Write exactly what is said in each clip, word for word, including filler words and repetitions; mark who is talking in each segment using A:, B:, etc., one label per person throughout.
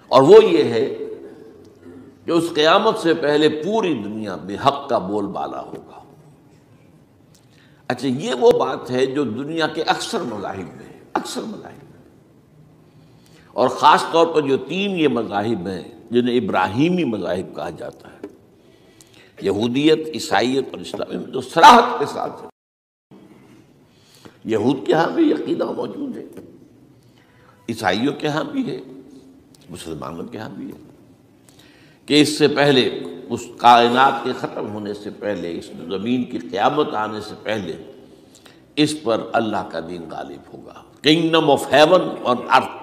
A: اور وہ یہ ہے کہ اس قیامت سے پہلے پوری دنیا میں حق کا بول بالا ہوگا۔ اچھا، یہ وہ بات ہے جو دنیا کے اکثر مذاہب میں ہے، اکثر مذاہب میں، اور خاص طور پر جو تین یہ مذاہب ہیں جنہیں ابراہیمی مذاہب کہا جاتا ہے، یہودیت، عیسائیت اور اسلام، میں جو صراحت کے ساتھ ہے۔ یہود کے ہاں بھی عقیدہ موجود ہے، عیسائیوں کے ہاں بھی ہے، مسلمانوں کے ہاں بھی ہے، کہ اس سے پہلے، اس کائنات کے ختم ہونے سے پہلے، اس زمین کی قیامت آنے سے پہلے اس پر اللہ کا دین غالب ہوگا، kingdom of heaven on earth.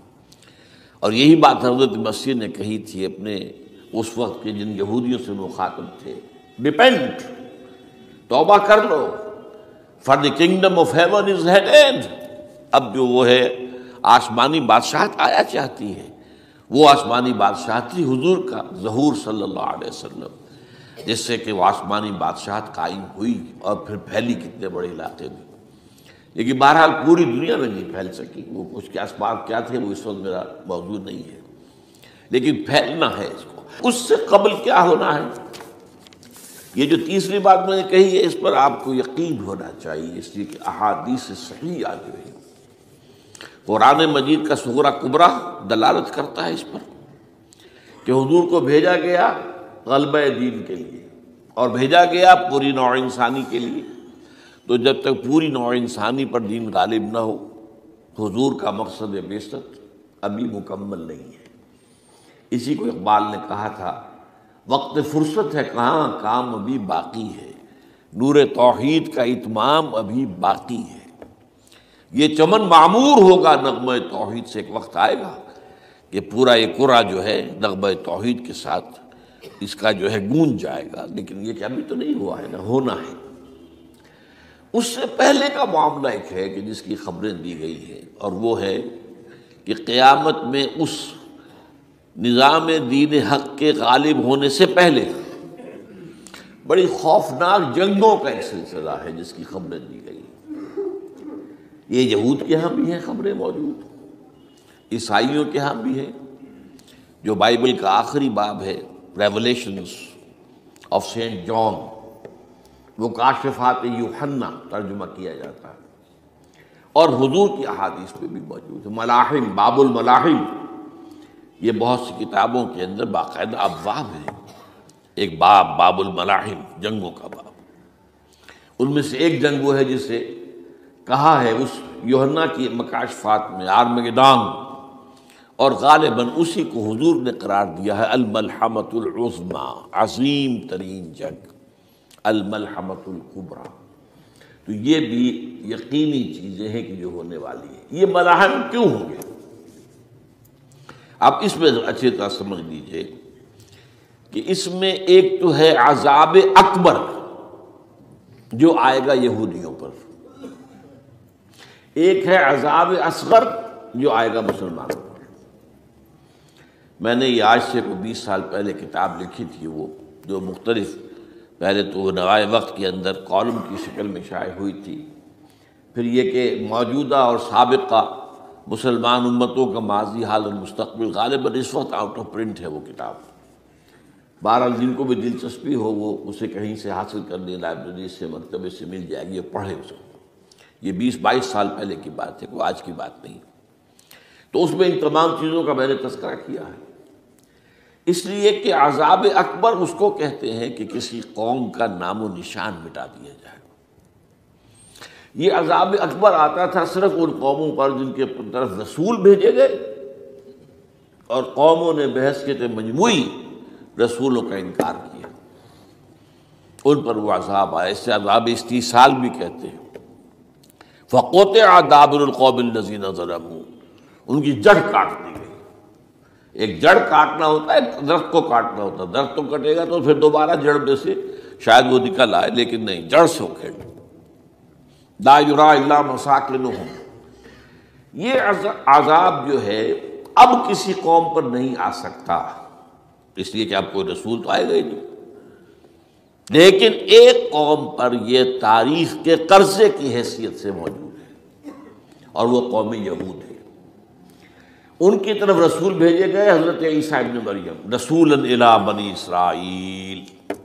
A: اور یہی بات حضرت مسیح نے کہی تھی اپنے اس وقت کے جن یہودیوں سے مخاطب تھے، ریپینٹ، توبہ کر لو، for the kingdom of heaven is at hand. اب جو وہ ہے آسمانی بادشاہت آیا چاہتی ہے، وہ آسمانی بادشاہت تھی حضور کا ظہور صلی اللہ علیہ وسلم، جس سے کہ وہ آسمانی بادشاہت قائم ہوئی اور پھر پھیلی کتنے بڑے علاقے میں، لیکن بہرحال پوری دنیا میں نہیں پھیل سکی۔ وہ اس کے اسباب کیا تھے وہ اس وقت میرا موضوع نہیں ہے، لیکن پھیلنا ہے اس کو۔ اس سے قبل کیا ہونا ہے، یہ جو تیسری بات میں نے کہی ہے، اس پر آپ کو یقین ہونا چاہیے، اس لیے کہ احادیث صحیح آ گئی ہے۔ قرآن مجید کا صغرا کبریٰ دلالت کرتا ہے اس پر کہ حضور کو بھیجا گیا غلبہ دین کے لیے، اور بھیجا گیا پوری نوع انسانی کے لیے۔ تو جب تک پوری نوع انسانی پر دین غالب نہ ہو، حضور کا مقصد بعثت ابھی مکمل نہیں ہے۔ اسی کو اقبال نے کہا تھا، وقت فرصت ہے کہاں، کام ابھی باقی ہے، نور توحید کا اتمام ابھی باقی ہے۔ یہ چمن معمور ہوگا نغمہ توحید سے، ایک وقت آئے گا کہ پورا یہ قرآن جو ہے نغمہ توحید کے ساتھ اس کا جو ہے گونج جائے گا، لیکن یہ کہ ابھی تو نہیں ہوا ہے نا، ہونا ہے۔ اس سے پہلے کا معاملہ ایک ہے کہ جس کی خبریں دی گئی ہیں، اور وہ ہے کہ قیامت میں اس نظام دین حق کے غالب ہونے سے پہلے بڑی خوفناک جنگوں کا ایک سلسلہ ہے جس کی خبریں دی گئی۔ یہ یہود کے ہاں بھی ہیں خبریں موجود، عیسائیوں کے ہاں بھی ہیں، جو بائبل کا آخری باب ہے ریولیشنز آف سینٹ جان، وہ کاشفات یوحنا ترجمہ کیا جاتا ہے، اور حضور کی احادیث پہ بھی موجود ہے۔ ملاحم، باب الملاحم، یہ بہت سی کتابوں کے اندر باقاعدہ ابواب ہیں، ایک باب باب الملاحم، جنگوں کا باب۔ ان میں سے ایک جنگ وہ ہے جسے کہا ہے اس یوحنا کی مکاشفات میں آرمگدان، اور غالباً اسی کو حضور نے قرار دیا ہے الملحمۃ العظمیٰ، عظیم ترین جنگ، الملحمۃ الکبریٰ۔ تو یہ بھی یقینی چیزیں ہیں کہ جو ہونے والی ہیں۔ یہ ملاحم کیوں ہوں گے؟ اب اس میں اچھی طرح سمجھ لیجئے کہ اس میں ایک تو ہے عذاب اکبر جو آئے گا یہودیوں پر، ایک ہے عذاب اصغر جو آئے گا مسلمانوں پر۔ میں نے یہ آج سے کوئی بیس سال پہلے کتاب لکھی تھی، وہ جو مختلف، پہلے تو نوائے وقت کے اندر کالم کی شکل میں شائع ہوئی تھی، پھر یہ کہ موجودہ اور سابقہ مسلمان امتوں کا ماضی، حال اور مستقبل، غالباً اس وقت آؤٹ آف پرنٹ ہے وہ کتاب۔ بہرحال جن کو بھی دلچسپی ہو وہ اسے کہیں سے حاصل کر لیں، لائبریری سے، مکتبے سے مل جائے گی، پڑھے اس کو۔ یہ بیس بائیس سال پہلے کی بات ہے، کوئی آج کی بات نہیں۔ تو اس میں ان تمام چیزوں کا میں نے تذکرہ کیا ہے، اس لیے کہ عذاب اکبر اس کو کہتے ہیں کہ کسی قوم کا نام و نشان مٹا دیا جائے۔ یہ عذاب اکبر آتا تھا صرف ان قوموں پر جن کے طرف رسول بھیجے گئے اور قوموں نے بحث کے مجموعی رسولوں کا انکار کیا، ان پر وہ عذاب آئے۔ اس سے عذاب استیصال بھی کہتے ہیں۔ فَقُطِعَ دَابِرُ الْقَوْمِ الَّذِينَ ظَلَمُوا، ان کی جڑ کاٹ دی گئی۔ ایک جڑ کاٹنا ہوتا ہے، درخت کو کاٹنا ہوتا ہے، درخت تو کٹے گا تو پھر دوبارہ جڑ میں سے شاید وہ نکل آئے، لیکن نہیں، جڑ سے اکھیڑ۔ لا یرا الا مساکنہم، یہ عذاب جو ہے اب کسی قوم پر نہیں آ سکتا، اس لیے کہ اب کوئی رسول تو آئے گا ہی نہیں، لیکن ایک قوم پر یہ تاریخ کے قرضے کی حیثیت سے موجود ہے، اور وہ قوم یہود ہے۔ ان کی طرف رسول بھیجے گئے حضرت عیسیٰ ابن مریم رسولا الی بنی اسرائیل،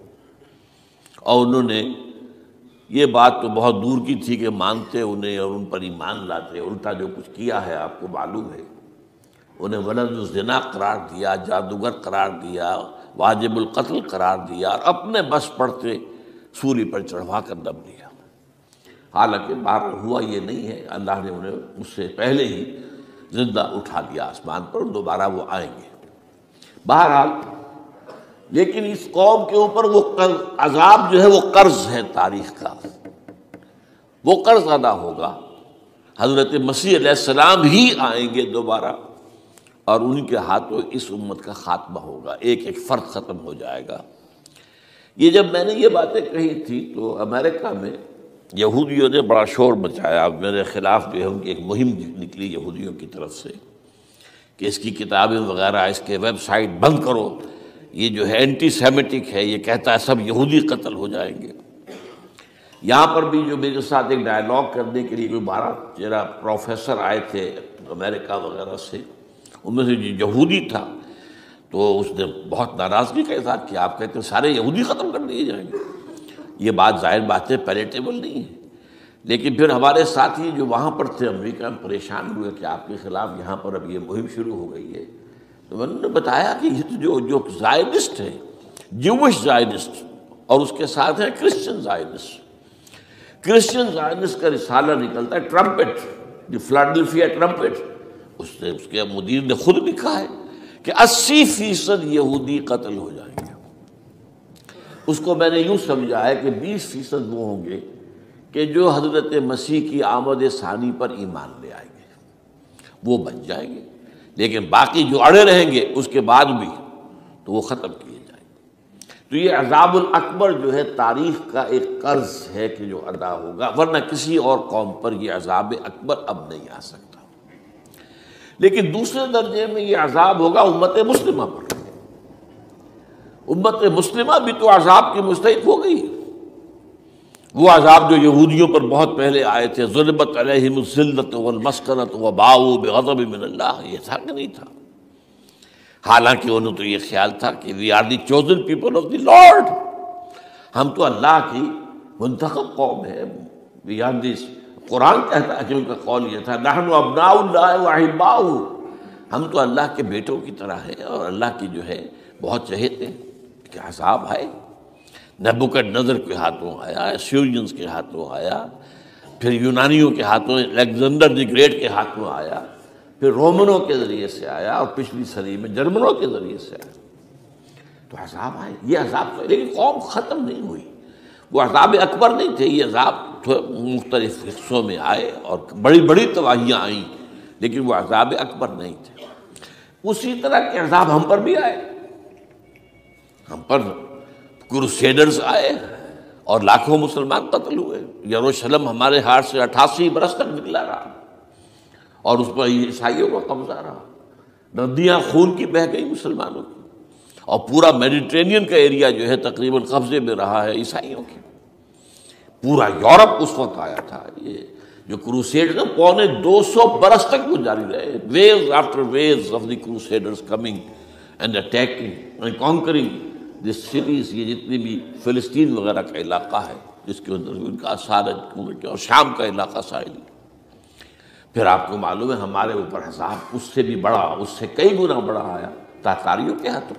A: اور انہوں نے یہ بات تو بہت دور کی تھی کہ مانتے انہیں اور ان پر ایمان لاتے، الٹا جو کچھ کیا ہے آپ کو معلوم ہے، انہیں ولد الزنا قرار دیا، جادوگر قرار دیا، واجب القتل قرار دیا، اور اپنے بس پڑتے سولی پر چڑھوا کر دم لیا۔ حالانکہ بار ہوا یہ نہیں ہے، اللہ نے انہیں اس سے پہلے ہی زندہ اٹھا دیا آسمان پر، دوبارہ وہ آئیں گے۔ بہرحال لیکن اس قوم کے اوپر وہ عذاب جو ہے وہ قرض ہے تاریخ کا، وہ قرض ادا ہوگا۔ حضرت مسیح علیہ السلام ہی آئیں گے دوبارہ، اور ان کے ہاتھوں اس امت کا خاتمہ ہوگا، ایک ایک فرد ختم ہو جائے گا۔ یہ جب میں نے یہ باتیں کہی تھی تو امریکہ میں یہودیوں نے بڑا شور مچایا، میرے خلاف جو ہے ان کی ایک مہم نکلی یہودیوں کی طرف سے کہ اس کی کتابیں وغیرہ، اس کے ویب سائٹ بند کرو، یہ جو ہے اینٹی سیمیٹک ہے، یہ کہتا ہے سب یہودی قتل ہو جائیں گے۔ یہاں پر بھی جو میرے ساتھ ایک ڈائلاگ کرنے کے لیے کوئی بارہ تیرہ پروفیسر آئے تھے امریکہ وغیرہ سے، ان میں سے جو یہودی تھا تو اس نے بہت ناراضگی کا اظہار کیا، آپ کہتے ہیں سارے یہودی ختم کر دیے جائیں گے۔ یہ بات ظاہر بات ہے پیلیٹیبل نہیں ہے، لیکن پھر ہمارے ساتھی جو وہاں پر تھے امریکہ میں پریشان ہوئے کہ آپ کے خلاف یہاں پر اب یہ مہم شروع ہو گئی ہے، تو میں نے بتایا کہ یہ تو جو جو زائنسٹ ہے، جوش زائنسٹ، اور اس کے ساتھ ہے کرسچن زائنسٹ۔ کرسچن زائنسٹ کا رسالہ نکلتا ہے ٹرمپٹ، دی فلاڈلفیا ٹرمپٹ، اس نے اس کے مدیر نے خود لکھا ہے کہ اسی فیصد یہودی قتل ہو جائیں گے۔ اس کو میں نے یوں سمجھا ہے کہ بیس فیصد وہ ہوں گے کہ جو حضرت مسیح کی آمد ثانی پر ایمان لے آئیں گے، وہ بچ جائیں گے، لیکن باقی جو اڑے رہیں گے اس کے بعد بھی تو وہ ختم کیے جائیں گے۔ تو یہ عذاب الاکبر جو ہے تاریخ کا ایک قرض ہے کہ جو ادا ہوگا، ورنہ کسی اور قوم پر یہ عذاب اکبر اب نہیں آ سکتا۔ لیکن دوسرے درجے میں یہ عذاب ہوگا امت مسلمہ پر۔ امت مسلمہ بھی تو عذاب کی مستحق ہو گئی۔ وہ عذاب جو یہودیوں پر بہت پہلے آئے تھے، ضربت علیہم الذلۃ والمسکنۃ وباؤوا بغضب من اللہ، یہ تھا کہ نہیں تھا؟ حالانکہ انہوں تو یہ خیال تھا کہ we are the chosen people of the lord, ہم تو اللہ کی منتخب قوم ہے، وی آر دس، قرآن کہتا ہے کہ ان کا قول یہ تھا نحن ابناء اللہ واحباؤہ، ہم تو اللہ کے بیٹوں کی طرح ہیں اور اللہ کی جو ہے بہت چہیتے ہیں۔ کہ عذاب آئے، نبوکدنضر کے ہاتھوں آیا، اسیرینز کے ہاتھوں آیا، پھر یونانیوں کے ہاتھوں، الیگزینڈر دی گریٹ کے ہاتھوں آیا، پھر رومنوں کے ذریعے سے آیا، اور پچھلی صدی میں جرمنوں کے ذریعے سے آیا۔ تو عذاب آئے، یہ عذاب تو، لیکن قوم ختم نہیں ہوئی۔ وہ عذاب اکبر نہیں تھے، یہ عذاب مختلف حصوں میں آئے اور بڑی بڑی تباہیاں آئیں، لیکن وہ عذاب اکبر نہیں تھے۔ اسی طرح کے عذاب ہم پر بھی آئے، ہم پر کروسیڈرز آئے اور لاکھوں مسلمان قتل ہوئے۔ یروشلم ہمارے ہاتھ سے اٹھاسی برس تک نکلا رہا اور اس پر عیسائیوں کا قبضہ رہا، ندیاں خون کی بہہ گئی مسلمانوں کی، اور پورا میڈیٹرینین کا ایریا جو ہے تقریباً قبضے میں رہا ہے عیسائیوں کے۔ پورا یورپ اس وقت آیا تھا۔ یہ جو کروسیڈ نا پونے دو سو برس تک وہ جاری رہے، waves after waves of the crusaders coming and attacking and conquering this cities, یہ جتنی بھی فلسطین وغیرہ کا علاقہ ہے جس کے اندر ان کا آثار ہے، اور شام کا علاقہ ساحلی۔ پھر آپ کو معلوم ہے ہمارے اوپر عذاب اس سے بھی بڑا، اس سے کئی گنا بڑا آیا تاتاریوں کے ہاتھوں،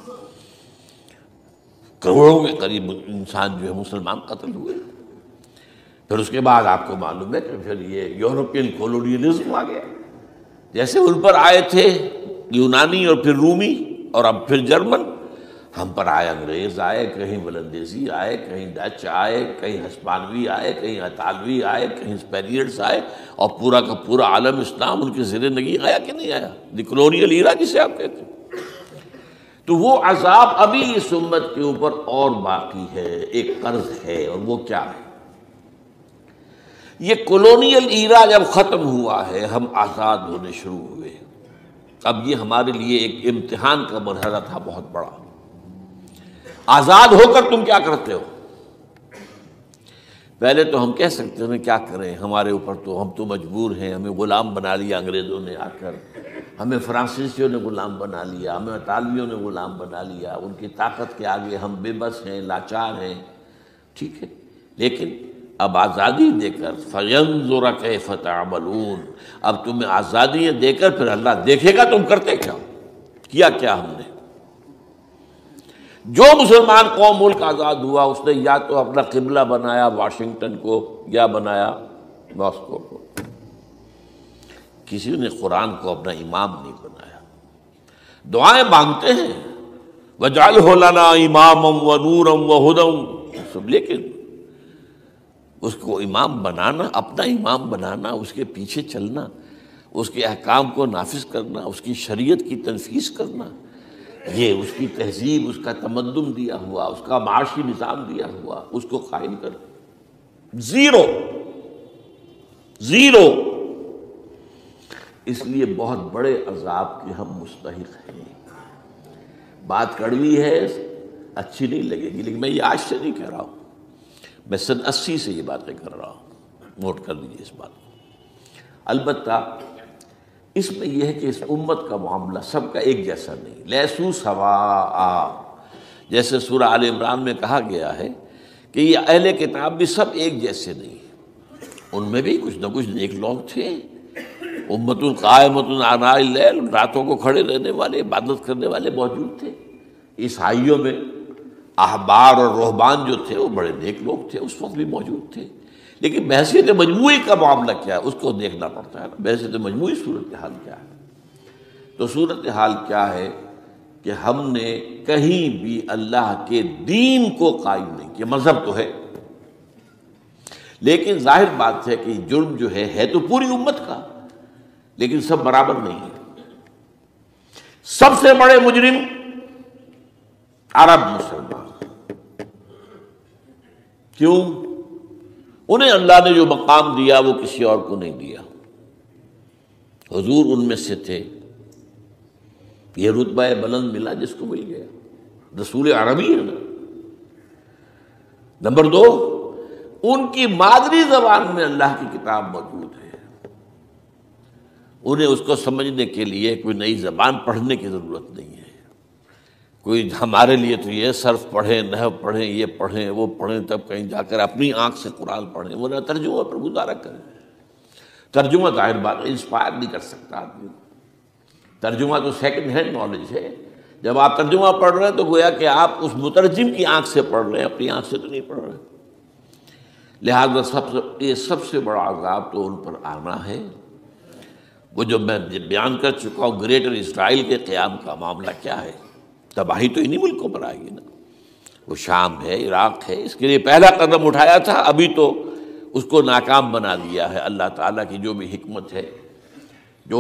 A: کروڑوں کے قریب انسان جو ہے مسلمان قتل ہوئے۔ پھر اس کے بعد آپ کو معلوم ہے کہ پھر یہ یورپین کولونیلزم آ گیا، جیسے ان پر آئے تھے یونانی اور پھر رومی اور اب پھر جرمن، ہم پر آئے انگریز آئے، کہیں ولندیزی آئے، کہیں ڈچ آئے، کہیں ہسپانوی آئے، کہیں اطالوی آئے، کہیں اسپینیئرز آئے، اور پورا کا پورا عالم اسلام ان کے زیر نگی آیا کہ نہیں آیا، دی کلونیل ایرا جسے آپ کہتے ہیں۔ تو وہ عذاب ابھی اس امت کے اوپر اور باقی ہے، ایک قرض ہے، اور وہ کیا ہے؟ یہ کلونیل ایرا جب ختم ہوا ہے، ہم آزاد ہونے شروع ہوئے، اب یہ ہمارے لیے ایک امتحان کا مرحلہ تھا بہت بڑا۔ آزاد ہو کر تم کیا کرتے ہو؟ پہلے تو ہم کہہ سکتے ہیں کیا کریں، ہمارے اوپر تو، ہم تو مجبور ہیں، ہمیں غلام بنا لیا انگریزوں نے آ کر، ہمیں فرانسیسیوں نے غلام بنا لیا، ہمیں اطالویوں نے غلام بنا لیا، ان کی طاقت کے آگے ہم بے بس ہیں، لاچار ہیں، ٹھیک ہے، لیکن اب آزادی دے کر فَيَنْظُرَ كَيْفَ تَعْمَلُونَ، اب تمہیں آزادیاں دے کر پھر اللہ دیکھے گا تم کرتے کیا، کیا کیا ہم نے۔ جو مسلمان قوم ملک آزاد ہوا اس نے یا تو اپنا قبلہ بنایا واشنگٹن کو یا بنایا ماسکو کو، کسی نے قرآن کو اپنا امام نہیں بنایا۔ دعائیں مانگتے ہیں وَاجْعَلْهُ لَنَا إِمَامًا وَنُورًا وَهُدًى، سب، لیکن اس کو امام بنانا، اپنا امام بنانا، اس کے پیچھے چلنا، اس کے احکام کو نافذ کرنا، اس کی شریعت کی تنفیذ کرنا، یہ اس کی تہذیب، اس کا تمدن دیا ہوا، اس کا معاشی نظام دیا ہوا، اس کو قائم کر، زیرو زیرو۔ اس لیے بہت بڑے عذاب کے ہم مستحق ہیں۔ بات کڑوی ہے، اچھی نہیں لگے گی، لیکن میں یہ آج سے نہیں کہہ رہا ہوں، میں سن اسی سے یہ باتیں کر رہا ہوں، نوٹ کر لیجیے اس بات کو۔ البتہ اس میں یہ ہے کہ اس امت کا معاملہ سب کا ایک جیسا نہیں، لیسو سواء، جیسے سورہ آل عمران میں کہا گیا ہے کہ یہ اہل کتاب بھی سب ایک جیسے نہیں، ان میں بھی کچھ نہ کچھ نیک لوگ تھے، امت قائمۃ آناء اللیل، راتوں کو کھڑے رہنے والے، عبادت کرنے والے موجود تھے۔ عیسائیوں میں احبار اور رہبان جو تھے وہ بڑے نیک لوگ تھے، اس وقت بھی موجود تھے، لیکن بحثیت مجموعی کا معاملہ کیا ہے اس کو دیکھنا پڑتا ہے نا، بحثیت مجموعی صورتحال کیا ہے۔ تو صورتحال کیا ہے کہ ہم نے کہیں بھی اللہ کے دین کو قائم نہیں کیا، مذہب تو ہے لیکن ظاہر بات ہے کہ جرم جو ہے ہے تو پوری امت کا، لیکن سب برابر نہیں ہے۔ سب سے بڑے مجرم عرب مسلمان، کیوں؟ انہیں اللہ نے جو مقام دیا وہ کسی اور کو نہیں دیا، حضور ان میں سے تھے، یہ رتبہ بلند ملا جس کو مل گیا، رسول عربی ہے نا۔ نمبر دو، ان کی مادری زبان میں اللہ کی کتاب موجود ہے، انہیں اس کو سمجھنے کے لیے کوئی نئی زبان پڑھنے کی ضرورت نہیں ہے۔ کوئی ہمارے لیے تو یہ صرف پڑھیں، نحو پڑھیں، یہ پڑھیں، وہ پڑھیں، تب کہیں جا کر اپنی آنکھ سے قرآن پڑھیں، وہ نہ ترجمہ پر گزارا کریں۔ ترجمہ ظاہر بات انسپائر نہیں کر سکتا آدمی، ترجمہ تو سیکنڈ ہینڈ نالج ہے۔ جب آپ ترجمہ پڑھ رہے ہیں تو گویا کہ آپ اس مترجم کی آنکھ سے پڑھ رہے ہیں، اپنی آنکھ سے تو نہیں پڑھ رہے۔ لہذا سب سے یہ سب سے بڑا عذاب تو ان پر آنا ہے۔ وہ جو میں بیان کر چکا ہوں، گریٹر اسرائیل کے قیام کا معاملہ کیا ہے، تباہی تو انہی ملکوں پر آئے گی نا، وہ شام ہے، عراق ہے، اس کے لیے پہلا قدم اٹھایا تھا، ابھی تو اس کو ناکام بنا دیا ہے اللہ تعالیٰ کی جو بھی حکمت ہے۔ جو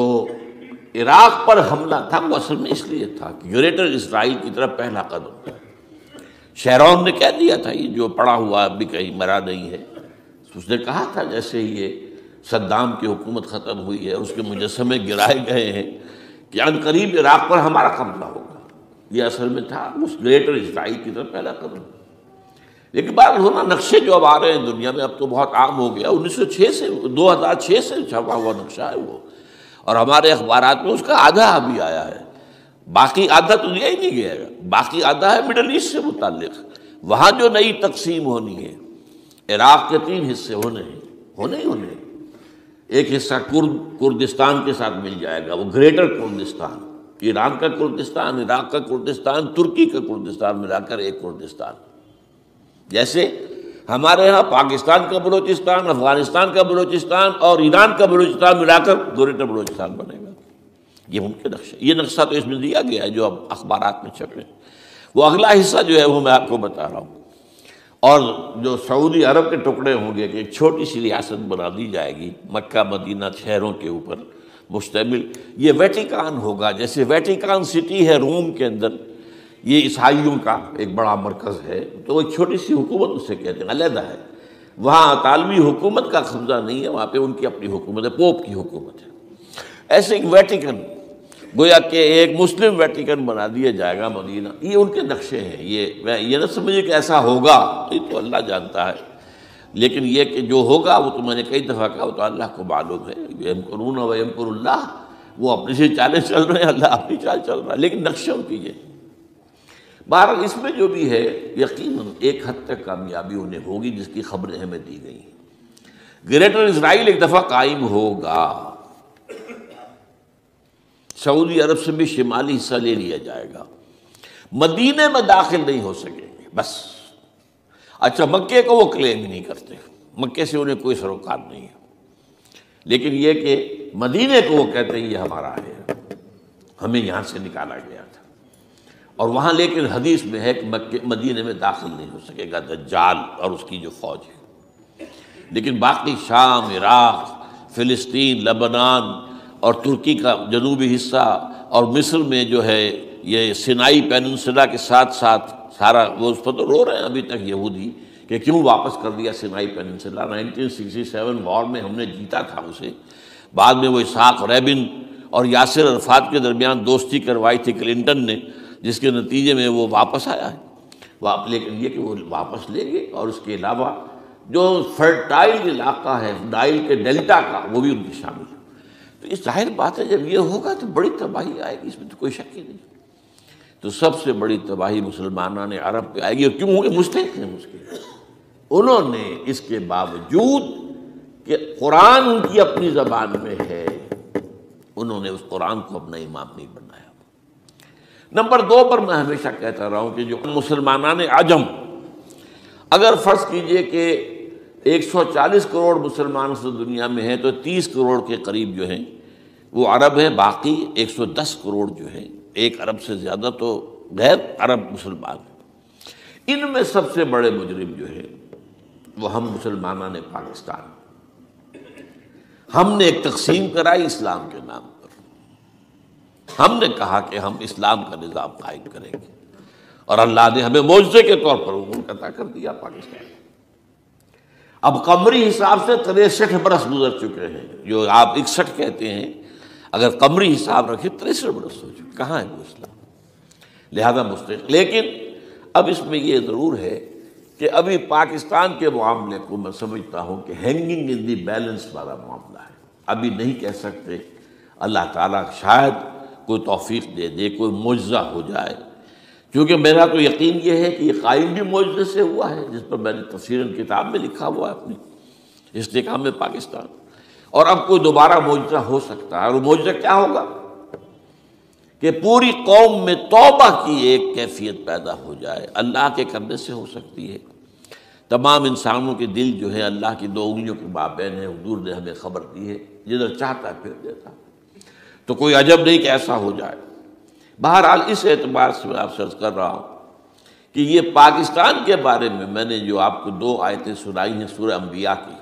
A: عراق پر حملہ تھا وہ اصل میں اس لیے تھا کہ گریٹر اسرائیل کی طرف پہلا قدم تھا۔ شیرون نے کہہ دیا تھا، یہ جو پڑا ہوا ابھی کہیں مرا نہیں ہے، اس نے کہا تھا جیسے یہ صدام کی حکومت ختم ہوئی ہے، اس کے مجسمے گرائے گئے ہیں کہ ان قریب عراق پر ہمارا قبضہ ہوگا، یہ اصل میں تھا اس گریٹر اسرائیل کی طرف پہلا قدم۔ لیکن بات ہونا نقشے جو اب آ رہے ہیں دنیا میں، اب تو بہت عام ہو گیا، انیس سو چھ سے دو ہزار چھ سے چھپا ہوا نقشہ ہے وہ، اور ہمارے اخبارات میں اس کا آدھا ابھی آیا ہے، باقی آدھا تو دیا ہی نہیں گیا ہے، باقی آدھا ہے مڈل ایسٹ سے متعلق۔ وہاں جو نئی تقسیم ہونی ہے، عراق کے تین حصے ہونے ہیں، ہونے ہی ہونے ہیں۔ ایک حصہ کرد کردستان کے ساتھ مل جائے گا، وہ گریٹر کردستان، ایران کا کردستان، عراق کا کردستان، ترکی کا کردستان ملا کر ایک کردستان۔ جیسے ہمارے ہاں پاکستان کا بلوچستان، افغانستان کا بلوچستان اور ایران کا بلوچستان ملا کر گریٹر بلوچستان بنے گا، یہ ان کے نقشہ، یہ نقشہ تو اس میں دیا گیا ہے جو اب اخبارات میں چھپے۔ وہ اگلا حصہ جو ہے وہ میں آپ کو بتا رہا ہوں، اور جو سعودی عرب کے ٹکڑے ہوں گے کہ ایک چھوٹی سی ریاست بنا دی جائے گی مکہ مدینہ شہروں کے اوپر مشتمل، یہ ویٹیکان ہوگا، جیسے ویٹیکان سٹی ہے روم کے اندر، یہ عیسائیوں کا ایک بڑا مرکز ہے، تو وہ ایک چھوٹی سی حکومت اسے کہتے ہیں، علیحدہ ہے، وہاں اطالوی حکومت کا قبضہ نہیں ہے، وہاں پہ ان کی اپنی حکومت ہے، پوپ کی حکومت ہے۔ ایسے ایک ویٹیکن، گویا کہ ایک مسلم ویٹیکن بنا دیا جائے گا مدینہ، یہ ان کے نقشے ہیں۔ یہ یہ نہ سمجھے کہ ایسا ہوگا، یہ تو اللہ جانتا ہے، لیکن یہ کہ جو ہوگا وہ تو میں نے کئی دفعہ کہا، وہ تو اللہ کو معلوم ہے۔ یمکرون و یمکر اللہ وہ اپنی سے چالیں چل رہے ہیں، اللہ اپنی چال چل رہا ہے، لیکن نقشہ ان کی یہ۔ بہرحال اس میں جو بھی ہے یقیناً ایک حد تک کامیابی انہیں ہوگی جس کی خبریں ہمیں دی گئی ہیں۔ گریٹر اسرائیل ایک دفعہ قائم ہوگا، سعودی عرب سے بھی شمالی حصہ لے لیا جائے گا، مدینے میں داخل نہیں ہو سکیں گے بس۔ اچھا مکے کو وہ کلیم ہی نہیں کرتے، مکے سے انہیں کوئی سروکار نہیں ہے، لیکن یہ کہ مدینے کو وہ کہتے ہیں یہ ہمارا ہے، ہمیں یہاں سے نکالا گیا تھا، اور وہاں لیکن حدیث میں ہے کہ مکے مدینے میں داخل نہیں ہو سکے گا دجال اور اس کی جو فوج ہے، لیکن باقی شام، عراق، فلسطین، لبنان اور ترکی کا جنوبی حصہ اور مصر میں جو ہے یہ سینائی پیننسلا کے ساتھ ساتھ سارا، وہ اس پر تو رو رہے ہیں ابھی تک یہودی کہ کیوں واپس کر دیا Sinai peninsula, nineteen sixty seven war میں ہم نے جیتا تھا اسے، بعد میں وہ اسحاق ریبن اور یاسر عرفات کے درمیان دوستی کروائی تھی کلنٹن نے، جس کے نتیجے میں وہ واپس آیا ہے واپس، لیکن یہ کہ وہ واپس لے گئے، اور اس کے علاوہ جو فرٹائل علاقہ ہے نائل کے ڈیلٹا کا وہ بھی ان کی شامل ہے۔ تو اس ظاہر بات ہے جب یہ ہوگا تو بڑی تباہی آئے گی، اس میں تو کوئی شک ہی نہیں۔ تو سب سے بڑی تباہی مسلمانان عرب پہ آئے گی، اور کیوں کہ مستحق ہیں اس کے، انہوں نے اس کے باوجود کہ قرآن ان کی اپنی زبان میں ہے، انہوں نے اس قرآن کو اپنا امام نہیں بنایا۔ نمبر دو پر میں ہمیشہ کہتا رہا ہوں کہ جو مسلمانان عجم، اگر فرض کیجئے کہ ایک سو چالیس کروڑ مسلمان سے دنیا میں ہیں تو تیس کروڑ کے قریب جو ہیں وہ عرب ہیں، باقی ایک سو دس کروڑ جو ہیں، ایک ارب سے زیادہ تو غیر عرب مسلمان ہیں۔ ان میں سب سے بڑے مجرم جو ہیں وہ ہم مسلمانان پاکستان، ہم نے ایک تقسیم کرائی اسلام کے نام پر، ہم نے کہا کہ ہم اسلام کا نظام قائم کریں گے، اور اللہ نے ہمیں معجزے کے طور پر ملک عطا کر دیا پاکستان۔ اب قمری حساب سے تریسٹھ برس گزر چکے ہیں، جو آپ اکسٹھ کہتے ہیں، اگر قمری حساب رکھیں تریسٹھ برس ہو چکے، کہاں ہے وہ اسلام؟ لہذا مستحق۔ لیکن اب اس میں یہ ضرور ہے کہ ابھی پاکستان کے معاملے کو میں سمجھتا ہوں کہ ہینگنگ ان دی بیلنس والا معاملہ ہے، ابھی نہیں کہہ سکتے، اللہ تعالیٰ شاید کوئی توفیق دے دے، کوئی معجزہ ہو جائے، کیونکہ میرا تو یقین یہ ہے کہ یہ قائم بھی معجزے سے ہوا ہے، جس پر میں نے تفسیر کتاب میں لکھا ہوا ہے اپنی استحکام پاکستان، اور اب کوئی دوبارہ معجزہ ہو سکتا ہے، اور وہ معجزہ کیا ہوگا کہ پوری قوم میں توبہ کی ایک کیفیت پیدا ہو جائے، اللہ کے کرنے سے ہو سکتی ہے۔ تمام انسانوں کے دل جو ہے اللہ کی دو انگلیوں کے مابین ہے، حضور نے ہمیں خبر دی ہے، جدھر چاہتا ہے پھر دیتا، تو کوئی عجب نہیں کہ ایسا ہو جائے۔ بہرحال اس اعتبار سے میں آپ سے عرض کر رہا ہوں کہ یہ پاکستان کے بارے میں میں نے جو آپ کو دو آیتیں سنائی ہیں سورہ انبیاء کی،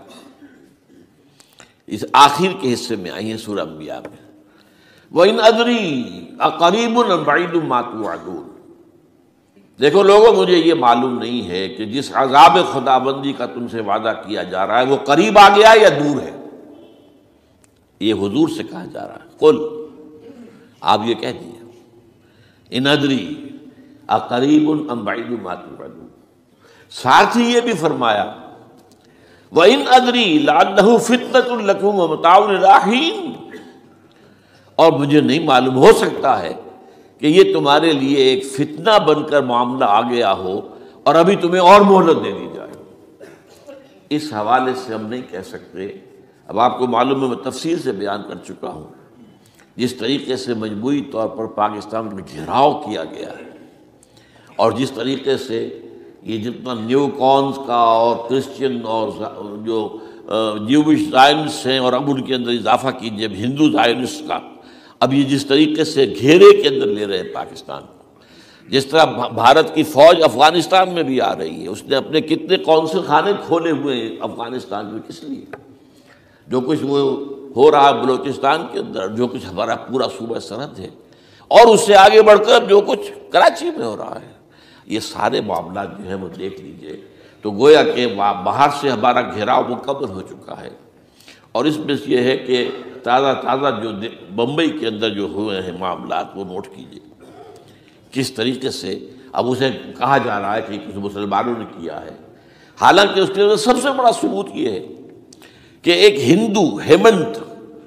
A: اس آخر کے حصے میں آئی ہیں سورہ انبیاء میں، وَإِنْ أَدْرِي أَقَرِيبٌ أَمْ بَعِيدٌ مَا تُوعَدُونَ۔ دیکھو لوگوں، مجھے یہ معلوم نہیں ہے کہ جس عذاب خداوندی کا تم سے وعدہ کیا جا رہا ہے وہ قریب آ گیا یا دور ہے۔ یہ حضور سے کہا جا رہا ہے، قل، آپ یہ کہہ دیے، ان ادری اقریب ام بعید ما توعدون۔ ساتھ ہی یہ بھی فرمایا وَإِنْ أَدْرِي لَعَلَّهُ فِتْنَةٌ لَكُمْ وَمَتَاعٌ إِلَىٰ حِينٍ، اور مجھے نہیں معلوم، ہو سکتا ہے کہ یہ تمہارے لیے ایک فتنہ بن کر معاملہ آ گیا ہو اور ابھی تمہیں اور مہلت دے دی جائے۔ اس حوالے سے ہم نہیں کہہ سکتے، اب آپ کو معلوم ہے میں تفصیل سے بیان کر چکا ہوں جس طریقے سے مجموعی طور پر پاکستان میں گھیراؤ کیا گیا ہے، اور جس طریقے سے یہ جتنا نیو کونز کا اور کرسچن اور جو جیوش زائنسٹ ہیں، اور اب ان کے اندر اضافہ کیجیے اب ہندو زائنسٹ کا، اب یہ جس طریقے سے گھیرے کے اندر لے رہے ہیں پاکستان کو، جس طرح بھارت کی فوج افغانستان میں بھی آ رہی ہے، اس نے اپنے کتنے قونصل خانے کھولے ہوئے ہیں افغانستان میں، کس لیے؟ جو کچھ وہ ہو رہا ہے بلوچستان کے اندر، جو کچھ ہمارا پورا صوبہ سرحد ہے، اور اس سے آگے بڑھ کر جو کچھ کراچی میں ہو رہا ہے، یہ سارے معاملات جو ہیں وہ دیکھ لیجئے تو گویا کہ باہر سے ہمارا گھیراؤ مکمل ہو چکا ہے، اور اس میں یہ ہے کہ تازہ تازہ جو بمبئی کے اندر جو ہوئے ہیں معاملات وہ نوٹ کیجئے، کس طریقے سے اب اسے کہا جا رہا ہے کہ کچھ مسلمانوں نے کیا ہے، حالانکہ اس کے اندر سب سے بڑا ثبوت یہ ہے کہ ایک ہندو ہیمنت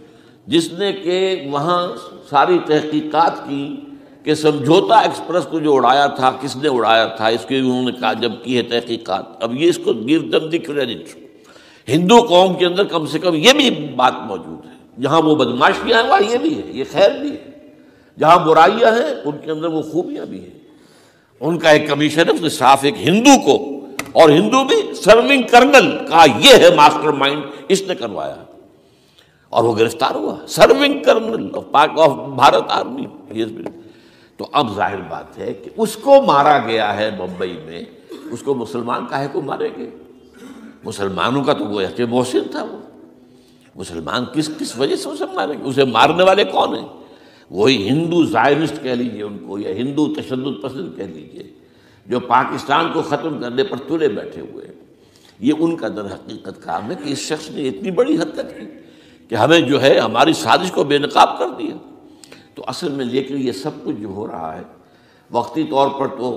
A: جس نے کہ وہاں ساری تحقیقات کی کہ سمجھوتا ایکسپریس کو جو اڑایا تھا کس نے اڑایا تھا، اس کی انہوں نے کہا جب کی ہے تحقیقات، اب یہ اس کو گیو دم دی کریڈٹ۔ ہندو قوم کے اندر کم سے کم یہ بھی بات موجود ہے، جہاں وہ بدماشیاں ہیں وہاں یہ بھی ہے، یہ خیر بھی ہے، جہاں برائیاں ہیں ان کے اندر وہ خوبیاں بھی ہیں۔ ان کا ایک کمیشن ہے، اس نے صاف ایک ہندو کو، اور ہندو بھی سرونگ کرنل کہا یہ ہے ماسٹر مائنڈ، اس نے کروایا، اور وہ گرفتار ہوا، serving colonel of Pak of Bharat army. تو اب ظاہر بات ہے کہ اس کو مارا گیا ہے بمبئی میں، اس کو مسلمان کاہے کو مارے گے؟ مسلمانوں کا تو وہ ایسے محسن تھا، وہ مسلمان کس کس وجہ سے اسے مارے گے؟ اسے مارنے والے کون ہیں؟ وہی ہندو زائنسٹ کہہ لیجیے ان کو، یا ہندو تشدد پسند کہہ لیجیے، جو پاکستان کو ختم کرنے پر تلے بیٹھے ہوئے ہیں۔ یہ ان کا در حقیقت کام ہے کہ اس شخص نے اتنی بڑی حرکت کی کہ ہمیں جو ہے ہماری سازش کو بے نقاب کر دیا۔ تو اصل میں لیکن یہ سب کچھ جو ہو رہا ہے وقتی طور پر تو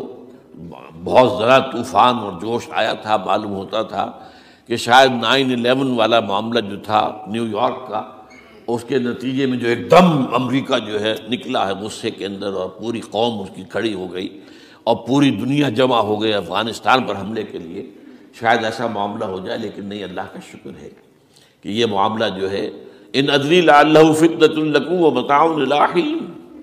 A: بہت ذرا طوفان اور جوش آیا تھا، معلوم ہوتا تھا کہ شاید نائن الیون والا معاملہ جو تھا نیو یارک کا، اس کے نتیجے میں جو ایک دم امریکہ جو ہے نکلا ہے غصے کے اندر، اور پوری قوم اس کی کھڑی ہو گئی اور پوری دنیا جمع ہو گئی افغانستان پر حملے کے لیے، شاید ایسا معاملہ ہو جائے، لیکن نہیں، اللہ کا شکر ہے کہ یہ معاملہ جو ہے ان ادری لعلہ فتنۃ لکم ومتاع الی حین۔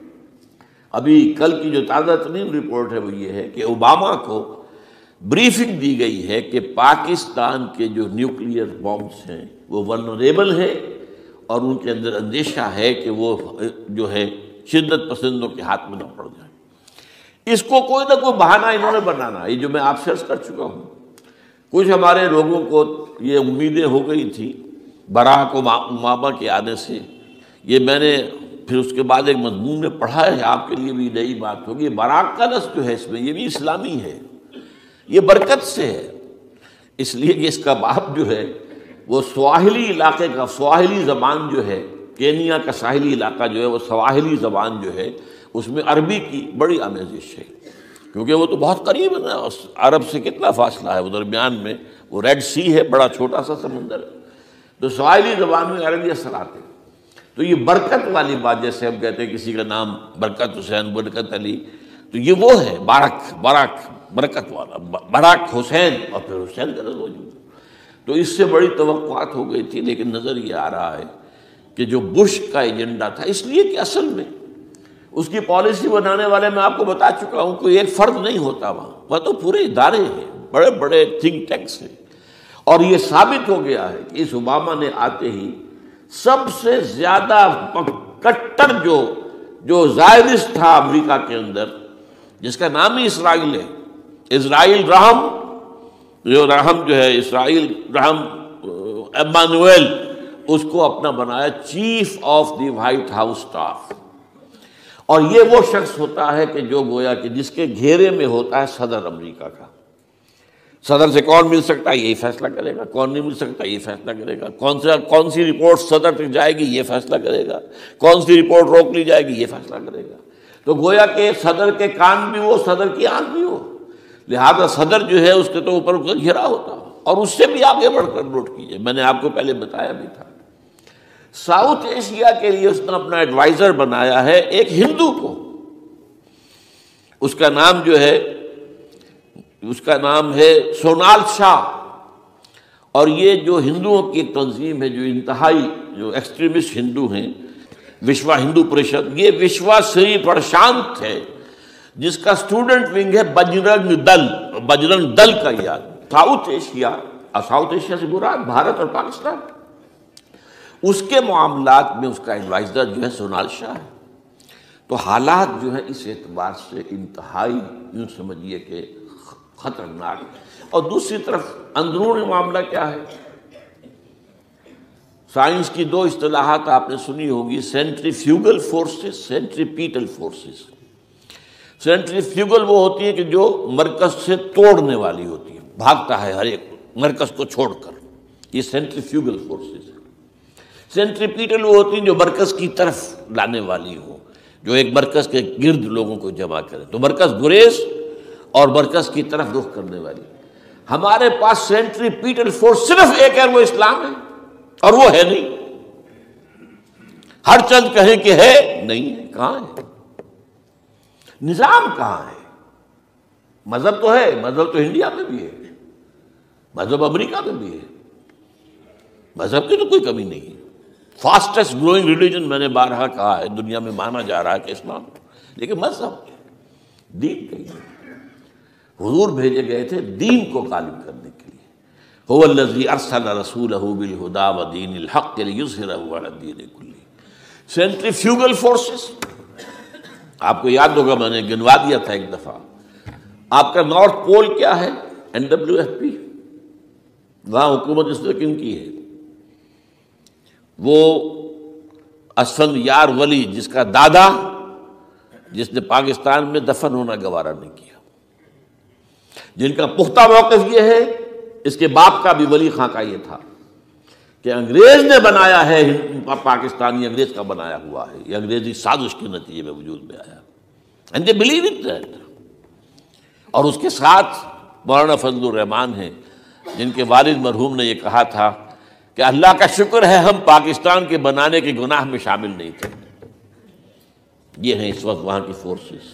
A: ابھی کل کی جو تازہ ترین رپورٹ ہے وہ یہ ہے کہ اوباما کو بریفنگ دی گئی ہے کہ پاکستان کے جو نیوکلیئر بامز ہیں وہ ولنریبل ہیں، اور ان کے اندر اندیشہ ہے کہ وہ جو ہے شدت پسندوں کے ہاتھ میں نہ پڑ جائیں۔ اس کو کوئی نہ کوئی بہانہ انہوں نے بنانا ہے، یہ جو میں آپ سے عرض کر چکا ہوں۔ کچھ ہمارے لوگوں کو یہ امیدیں ہو گئی تھی براک اوباما کے آنے سے، یہ میں نے پھر اس کے بعد ایک مضمون میں پڑھا ہے، آپ کے لیے بھی نئی بات ہوگی۔ براک کا لفظ جو ہے اس میں یہ بھی اسلامی ہے، یہ برکت سے ہے، اس لیے کہ اس کا باپ جو ہے وہ سواحلی علاقے کا، سواحلی زبان جو ہے، کینیا کا ساحلی علاقہ جو ہے وہ سواحلی زبان جو ہے اس میں عربی کی بڑی آمیزش ہے، کیونکہ وہ تو بہت قریب ہے نا، عرب سے کتنا فاصلہ ہے، وہ درمیان میں وہ ریڈ سی ہے، بڑا چھوٹا سا سمندر ہے، تو سواحلی زبان میں عربی اثرات ہیں۔ تو یہ برکت والی بات، جیسے ہم کہتے ہیں کسی کا نام برکت حسین، برکت علی، تو یہ وہ ہے بارک، بارک برکت والا، بارک حسین، اور پھر حسین کا لفظ موجود۔ تو اس سے بڑی توقعات ہو گئی تھی، لیکن نظر یہ آ رہا ہے کہ جو بش کا ایجنڈا تھا، اس لیے کہ اصل میں اس کی پالیسی بنانے والے میں آپ کو بتا چکا ہوں کوئی ایک فرد نہیں ہوتا وہاں، وہ تو پورے ادارے ہیں، بڑے بڑے تھنک ٹینکس ہیں، اور یہ ثابت ہو گیا ہے کہ اس اوباما نے آتے ہی سب سے زیادہ کٹر جو جو زائرس تھا امریکہ کے اندر، جس کا نام ہی اسرائیل ہے، اسرائیل رحم، جو رحم جو ہے اسرائیل رحم ایمانویل، اس کو اپنا بنایا chief of the White House staff. اور یہ وہ شخص ہوتا ہے کہ جو گویا کہ جس کے گھیرے میں ہوتا ہے صدر امریکہ کا۔ صدر سے کون مل سکتا ہے، یہی فیصلہ کرے گا، کون نہیں مل سکتا یہ فیصلہ کرے گا، کون سا کون سی رپورٹ صدر تک جائے گی یہ فیصلہ کرے گا، کون سی رپورٹ روک لی جائے گی یہ فیصلہ کرے گا۔ تو گویا کہ صدر کے کان بھی وہ، صدر کی آنکھ بھی وہ، لہذا صدر جو ہے اس کے تو اوپر اس کا گھیرا ہوتا، اور اس سے بھی آگے بڑھ کر نوٹ کیجیے، میں نے آپ کو پہلے بتایا بھی تھا، ساؤتھ ایشیا کے لیے اس نے اپنا ایڈوائزر بنایا ہے ایک ہندو کو، اس کا نام جو ہے اس کا نام ہے سونال شاہ، اور یہ جو ہندوؤں کی ایک تنظیم ہے جو انتہائی جو ایکسٹریمسٹ ہندو ہیں، وشوا ہندو پریشد، یہ وشوا سری پرشانت ہے جس کا اسٹوڈنٹ ونگ ہے بجرنگ دل، بجرنگ دل کا یاد۔ ساؤتھ ایشیا، ساؤتھ ایشیا سے مراد بھارت اور پاکستان، اس کے معاملات میں اس کا ایڈوائزر جو ہے سونال شاہ ہے۔ تو حالات جو ہے اس اعتبار سے انتہائی یوں سمجھیے کہ خطرناک، اور دوسری طرف اندرون معاملہ کیا ہے؟ سائنس کی دو اصطلاحات آپ نے سنی ہوگی، centrifugal forces, centripetal forces. Centrifugal وہ ہوتی ہے کہ جو مرکز سے توڑنے والی ہوتی ہے، بھاگتا ہے ہر ایک مرکز کو چھوڑ کر، یہ سینٹریفیوگل فورسز ہے۔ سینٹریپیٹل وہ ہوتی ہیں جو مرکز کی طرف لانے والی ہو، جو ایک مرکز کے گرد لوگوں کو جمع کرے، تو مرکز گریز اور مرکز کی طرف رخ کرنے والی۔ ہمارے پاس سینٹریپیٹل فورس صرف ایک ہے، وہ اسلام ہے، اور وہ ہے نہیں۔ ہر چند کہیں کہ ہے، نہیں ہے، کہاں ہے؟ نظام کہاں ہے؟ مذہب تو ہے، مذہب تو انڈیا میں بھی ہے، مذہب امریکہ میں بھی ہے، مذہب کی تو کوئی کمی نہیں ہے۔ فاسٹسٹ گروئنگ ریلیجن میں نے بارہا کہا ہے دنیا میں مانا جا رہا ہے کہ اسلام، لیکن مذہب دین کہیں نہیں۔ حضور بھیجے گئے تھے دین کو غالب کرنے کے لیے۔ هو الذی ارسل رسولہ بالہدی ودین الحق لیظہرہ علی الدین کلہ۔ سینٹریفیوگل فورسز، آپ کو یاد ہوگا میں نے گنوا دیا تھا ایک دفعہ، آپ کا نارتھ پول کیا ہے؟ این ڈبلیو ایف پی، وہاں حکومت اس طرح کن کی ہے؟ وہ اسفند یار ولی جس کا دادا، جس نے پاکستان میں دفن ہونا گوارا نہیں کیا، جن کا پختہ موقف یہ ہے، اس کے باپ کا بھی ولی خاں کا یہ تھا کہ انگریز نے بنایا ہے، پاکستانی انگریز کا بنایا ہوا ہے، یہ انگریزی سازش کے نتیجے میں وجود میں آیا، and they believe it that. اور اس کے ساتھ مولانا فضل الرحمان ہیں جن کے والد مرحوم نے یہ کہا تھا کہ اللہ کا شکر ہے ہم پاکستان کے بنانے کے گناہ میں شامل نہیں تھے۔ یہ ہیں اس وقت وہاں کی فورسز،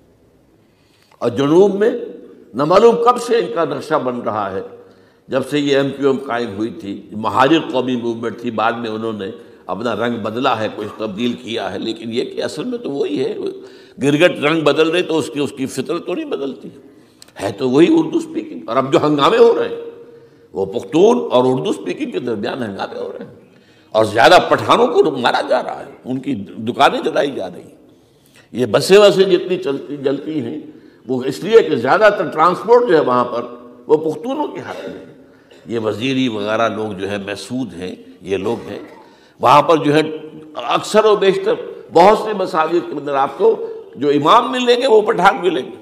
A: اور جنوب میں نہ معلوم کب سے ان کا نقشہ بن رہا ہے، جب سے یہ ایم کیو ایم قائم ہوئی تھی، مہاجر قومی موومنٹ تھی، بعد میں انہوں نے اپنا رنگ بدلا ہے، کچھ تبدیل کیا ہے، لیکن یہ کہ اصل میں تو وہی ہے۔ گرگٹ رنگ بدل رہے تو اس کی اس کی فطرت تو نہیں بدلتی، ہے تو وہی اردو اسپیکنگ۔ اور اب جو ہنگامے ہو رہے ہیں وہ پختون اور اردو اسپیکنگ کے درمیان ہنگامے ہو رہے ہیں، اور زیادہ پٹھانوں کو مارا جا رہا ہے، ان کی دکانیں جلائی جا رہی ہیں۔ یہ بسیں وسیں جتنی چلتی جلتی ہیں وہ اس لیے کہ زیادہ تر ٹرانسپورٹ جو ہے وہاں پر وہ پختونوں کے ہاتھ میں ہے۔ یہ وزیری وغیرہ لوگ جو ہے محسود ہیں، یہ لوگ ہیں وہاں پر جو ہے اکثر و بیشتر بہت سے مساجد کے اندر آپ کو جو امام ملیں گے وہ پٹھان ملیں گے،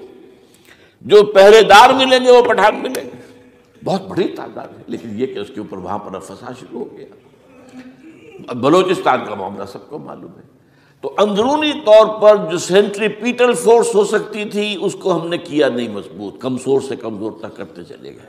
A: جو پہرے دار ملیں گے وہ پٹھان ملیں گے، بہت بڑی تعداد ہے۔ لیکن یہ کہ اس کے اوپر وہاں پر فساد شروع ہو گیا۔ بلوچستان کا معاملہ سب کو معلوم ہے۔ تو اندرونی طور پر جو سینٹریپیٹل فورس ہو سکتی تھی اس کو ہم نے کیا نہیں مضبوط، کمزور سے کمزور تک کرتے چلے گئے۔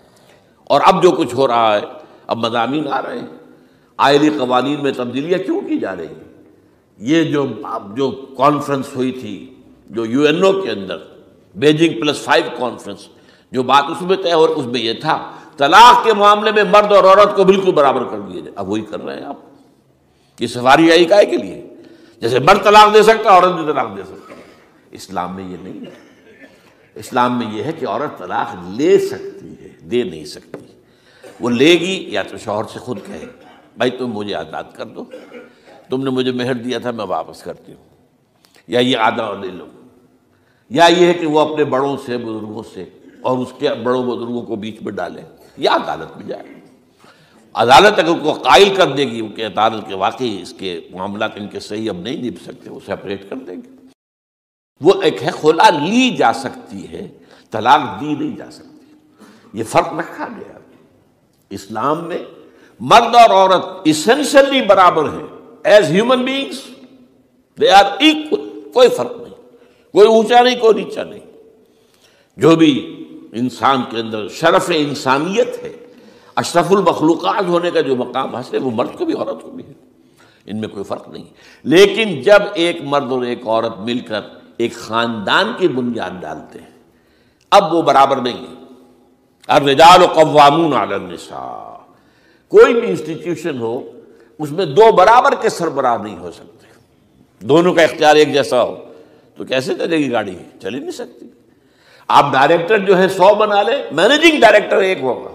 A: اور اب جو کچھ ہو رہا ہے، اب مضامین آ رہے ہیں، آئلی قوانین میں تبدیلیاں کیوں کی جا رہی ہیں؟ یہ جو اب جو کانفرنس ہوئی تھی جو یو این او کے اندر، بیجنگ پلس فائیو کانفرنس، جو بات اس میں طے اور اس میں یہ تھا طلاق کے معاملے میں مرد اور عورت کو بالکل برابر کر دیا جائے۔ اب وہی کر رہے ہیں آپ۔ یہ سفاری آئی کائے کے لیے؟ جیسے مرد طلاق دے سکتا ہے عورت بھی طلاق دے سکتا ہے۔ اسلام میں یہ نہیں ہے۔ اسلام میں یہ ہے کہ عورت طلاق لے سکتی ہے، دے نہیں سکتی۔ وہ لے گی یا تو شوہر سے خود کہے بھائی تم مجھے آزاد کر دو، تم نے مجھے مہر دیا تھا میں واپس کرتی ہوں، یا یہ آدھا لے لو، یا یہ ہے کہ وہ اپنے بڑوں سے بزرگوں سے اور اس کے بڑوں بزرگوں کو بیچ میں ڈالیں یا عدالت میں جائے۔ عدالت اگر کو قائل کر دے گی کہ عدالت کے واقعی اس کے معاملات ان کے صحیح اب نہیں نبھ سکتے، وہ سیپریٹ کر دیں گے۔ وہ ایک ہے خلا لی جا سکتی ہے، طلاق دی نہیں جا سکتی۔ یہ فرق رکھا گیا۔ اسلام میں مرد اور عورت اسینشلی برابر ہیں، as human beings they are equal, کوئی فرق نہیں، کوئی اونچا نہیں کوئی نیچا نہیں۔ جو بھی انسان کے اندر شرف انسانیت ہے، اشرف المخلوقات ہونے کا جو مقام حاصل ہے، وہ مرد کو بھی عورت کو بھی ہے، ان میں کوئی فرق نہیں۔ لیکن جب ایک مرد اور ایک عورت مل کر ایک خاندان کی بنیاد ڈالتے ہیں، اب وہ برابر نہیں ہے۔ الرجال قوامون علی النساء، کوئی بھی انسٹیٹیوشن ہو اس میں دو برابر کے سربراہ نہیں ہو سکتے، دونوں کا اختیار ایک جیسا ہو تو کیسے چلے گی گاڑی؟ چل ہی نہیں سکتی۔ آپ ڈائریکٹر جو ہے سو بنا لیں، مینیجنگ ڈائریکٹر ایک ہوگا،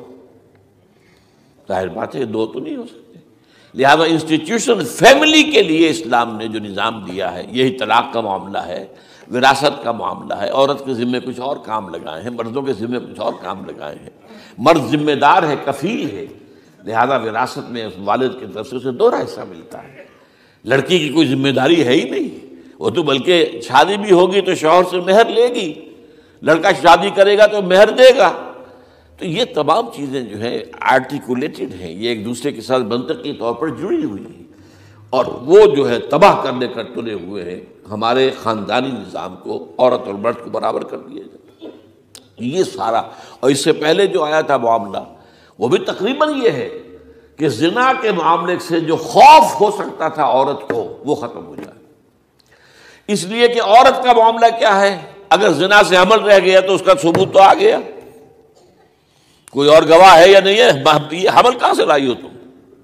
A: ظاہر بات ہے دو تو نہیں ہو سکتے۔ لہذا انسٹیٹیوشن فیملی کے لیے اسلام نے جو نظام دیا ہے، یہی طلاق کا معاملہ ہے، وراثت کا معاملہ ہے، عورت کے ذمے کچھ اور کام لگائے ہیں، مردوں کے ذمے کچھ اور کام لگائے ہیں۔ مرد ذمہ دار ہے، کفیل ہے، لہذا وراثت میں والد کی طرف سے اسے دوہرا حصہ ملتا ہے۔ لڑکی کی کوئی ذمہ داری ہے ہی نہیں، وہ تو بلکہ شادی بھی ہوگی تو شوہر سے مہر لے گی، لڑکا شادی کرے گا تو مہر دے گا۔ تو یہ تمام چیزیں جو ہیں آرٹیکولیٹڈ ہیں، یہ ایک دوسرے کے ساتھ منطقی طور پر جڑی ہوئی ہیں، اور وہ جو ہے تباہ کرنے کر تلے ہوئے ہیں ہمارے خاندانی نظام کو، عورت اور مرد کو برابر کر دیا جائے۔ یہ سارا، اور اس سے پہلے جو آیا تھا معاملہ وہ بھی تقریباً یہ ہے کہ زنا کے معاملے سے جو خوف ہو سکتا تھا عورت کو، وہ ختم ہو جائے۔ اس لیے کہ عورت کا معاملہ کیا ہے، اگر زنا سے حمل رہ گیا تو اس کا ثبوت تو آ گیا، کوئی اور گواہ ہے یا نہیں ہے، یہ حمل کہاں سے لائی ہو تم؟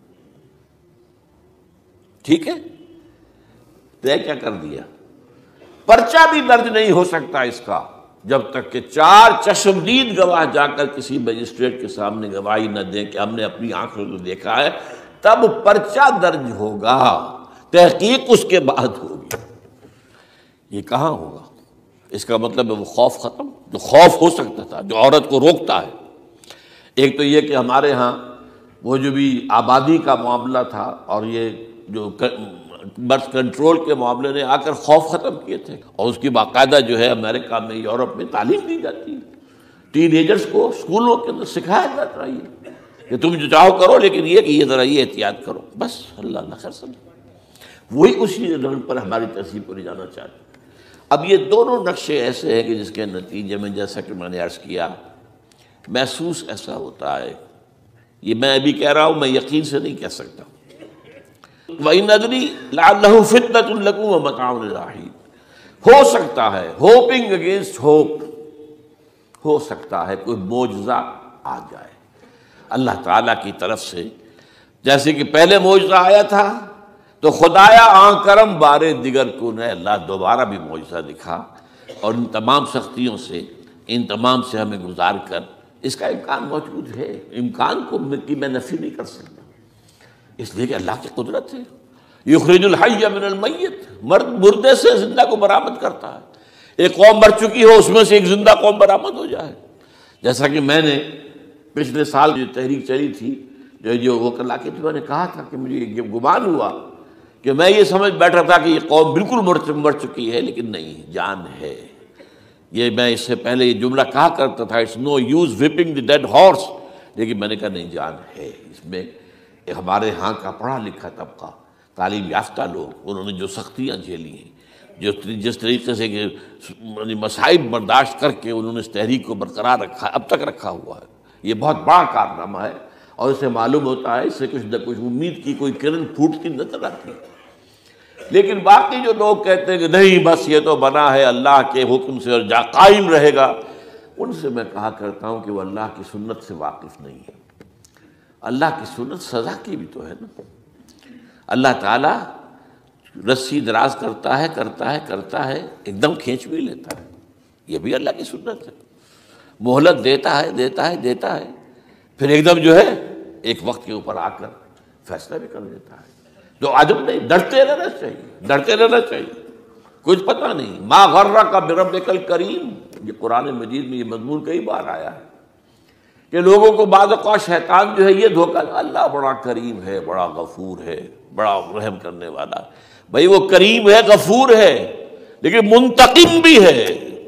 A: ٹھیک ہے، طے کیا کر دیا؟ پرچہ بھی درج نہیں ہو سکتا اس کا جب تک کہ چار چشمدید گواہ جا کر کسی مجسٹریٹ کے سامنے گواہی نہ دیں کہ ہم نے اپنی آنکھوں سے دیکھا ہے، تب پرچہ درج ہوگا، تحقیق اس کے بعد ہوگی۔ یہ کہاں ہوگا؟ اس کا مطلب ہے وہ خوف ختم جو خوف ہو سکتا تھا، جو عورت کو روکتا ہے۔ ایک تو یہ کہ ہمارے ہاں وہ جو بھی آبادی کا معاملہ تھا اور یہ جو برتھ کنٹرول کے معاملے نے آ کر خوف ختم کیے تھے، اور اس کی باقاعدہ جو ہے امریکہ میں، یورپ میں تعلیم دی جاتی ہے، ٹین ایجرز کو اسکولوں کے اندر سکھایا جاتا ہے یہ کہ تم جو چاہو کرو، لیکن یہ کہ یہ ذرا یہ احتیاط کرو، بس اللہ اللہ خیر سمجھے۔ وہی اسی رنگ پر ہماری تہذیب کو لے جانا چاہتے ہیں۔ اب یہ دونوں نقشے ایسے ہیں کہ جس کے نتیجے میں، جیسا کہ میں نے عرض کیا، محسوس ایسا ہوتا ہے، یہ میں ابھی کہہ رہا ہوں، میں یقین سے نہیں کہہ سکتا۔ وَإِنْ أَدْرِي لَعَلَّهُ فِتْنَةٌ لَكُمْ وَمَتَاعٌ إِلَىٰ حِينٍ، ہو سکتا ہے، ہوپنگ اگینسٹ ہوپ، ہو سکتا ہے کوئی معجزہ آ جائے اللہ تعالیٰ کی طرف سے، جیسے کہ پہلے معجزہ آیا تھا تو خدایا آن کرم بارے دیگر کو نے اللہ دوبارہ بھی معجزہ دکھا، اور ان تمام سختیوں سے، ان تمام سے ہمیں گزار کر، اس کا امکان موجود ہے، امکان کو کی میں نفی نہیں کر سکتا، اس لیے کہ اللہ کی قدرت ہے۔ یخرج الحی من المیت، مرد مردے سے زندہ کو برآمد کرتا ہے۔ ایک قوم مر چکی ہو، اس میں سے ایک زندہ قوم برآمد ہو جائے، جیسا کہ میں نے پچھلے سال جو تحریک چلی تھی، جو جو وہ کلا کے تھی، میں نے کہا تھا کہ مجھے یہ گمان ہوا کہ میں یہ سمجھ بیٹھا تھا کہ یہ قوم بالکل مر چکی ہے، لیکن نہیں، جان ہے۔ یہ میں اس سے پہلے یہ جملہ کہا کرتا تھا، it's no use whipping the dead horse, لیکن میں نے کہا نہیں، جان ہے اس میں۔ ہمارے ہاں کا پڑھا لکھا طبقہ، تعلیم یافتہ لوگ، انہوں نے جو سختیاں جھیلی ہیں، جو جس طریقے سے کہ مصائب برداشت کر کے انہوں نے اس تحریک کو برقرار رکھا، اب تک رکھا ہوا ہے، یہ بہت بڑا کارنامہ ہے، اور اسے معلوم ہوتا ہے، اس سے کچھ نہ کچھ امید کی کوئی کرن پھوٹتی نظر آتی ہے۔ لیکن باقی جو لوگ کہتے ہیں کہ نہیں بس یہ تو بنا ہے اللہ کے حکم سے اور جا قائم رہے گا، ان سے میں کہا کرتا ہوں کہ وہ اللہ کی سنت سے واقف نہیں ہے۔ اللہ کی سنت سزا کی بھی تو ہے نا، اللہ تعالیٰ رسی دراز کرتا ہے کرتا ہے کرتا ہے، ایک دم کھینچ بھی لیتا ہے، یہ بھی اللہ کی سنت ہے۔ مہلت دیتا ہے دیتا ہے دیتا ہے، پھر ایک دم جو ہے ایک وقت کے اوپر آ کر فیصلہ بھی کر دیتا ہے۔ جو عجب نہیں، ڈرتے رہنا چاہیے، ڈرتے رہنا چاہیے، کچھ پتہ نہیں۔ ما غرک بربک الکریم، یہ قرآن مجید میں یہ مضمون کئی بار آیا ہے کہ لوگوں کو بعض اوقات شیطان جو ہے یہ دھوکہ، اللہ بڑا کریم ہے، بڑا غفور ہے، بڑا رحم کرنے والا ہے۔ بھئی وہ کریم ہے، غفور ہے، لیکن منتقم بھی ہے۔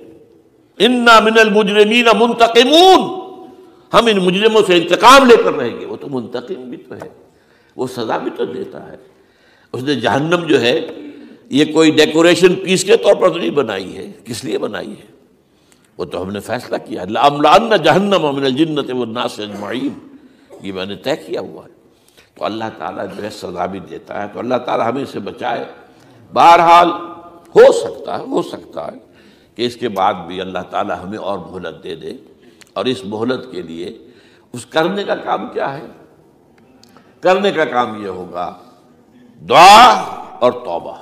A: انا من المجرمین منتقمون، ہم ان مجرموں سے انتقام لے کر رہیں گے۔ وہ تو منتقم بھی تو ہے، وہ سزا بھی تو دیتا ہے۔ اس نے جہنم جو ہے یہ کوئی ڈیکوریشن پیس کے طور پر تو نہیں بنائی ہے، کس لیے بنائی ہے؟ وہ تو ہم نے فیصلہ کیا، لَأَمْلَأَنَّ جَهَنَّمَ مِنَ الْجِنَّةِ وَالنَّاسِ أَجْمَعِينَ، یہ میں نے طے کیا ہوا ہے۔ تو اللہ تعالیٰ جو ہے سزا بھی دیتا ہے، تو اللہ تعالیٰ ہمیں سے بچائے۔ بہرحال ہو سکتا ہے ہو سکتا ہے کہ اس کے بعد بھی اللہ تعالیٰ ہمیں اور مہلت دے دے، اور اس مہلت کے لیے اس کرنے کا کام کیا ہے؟ کرنے کا کام یہ ہوگا دعا اور توبہ۔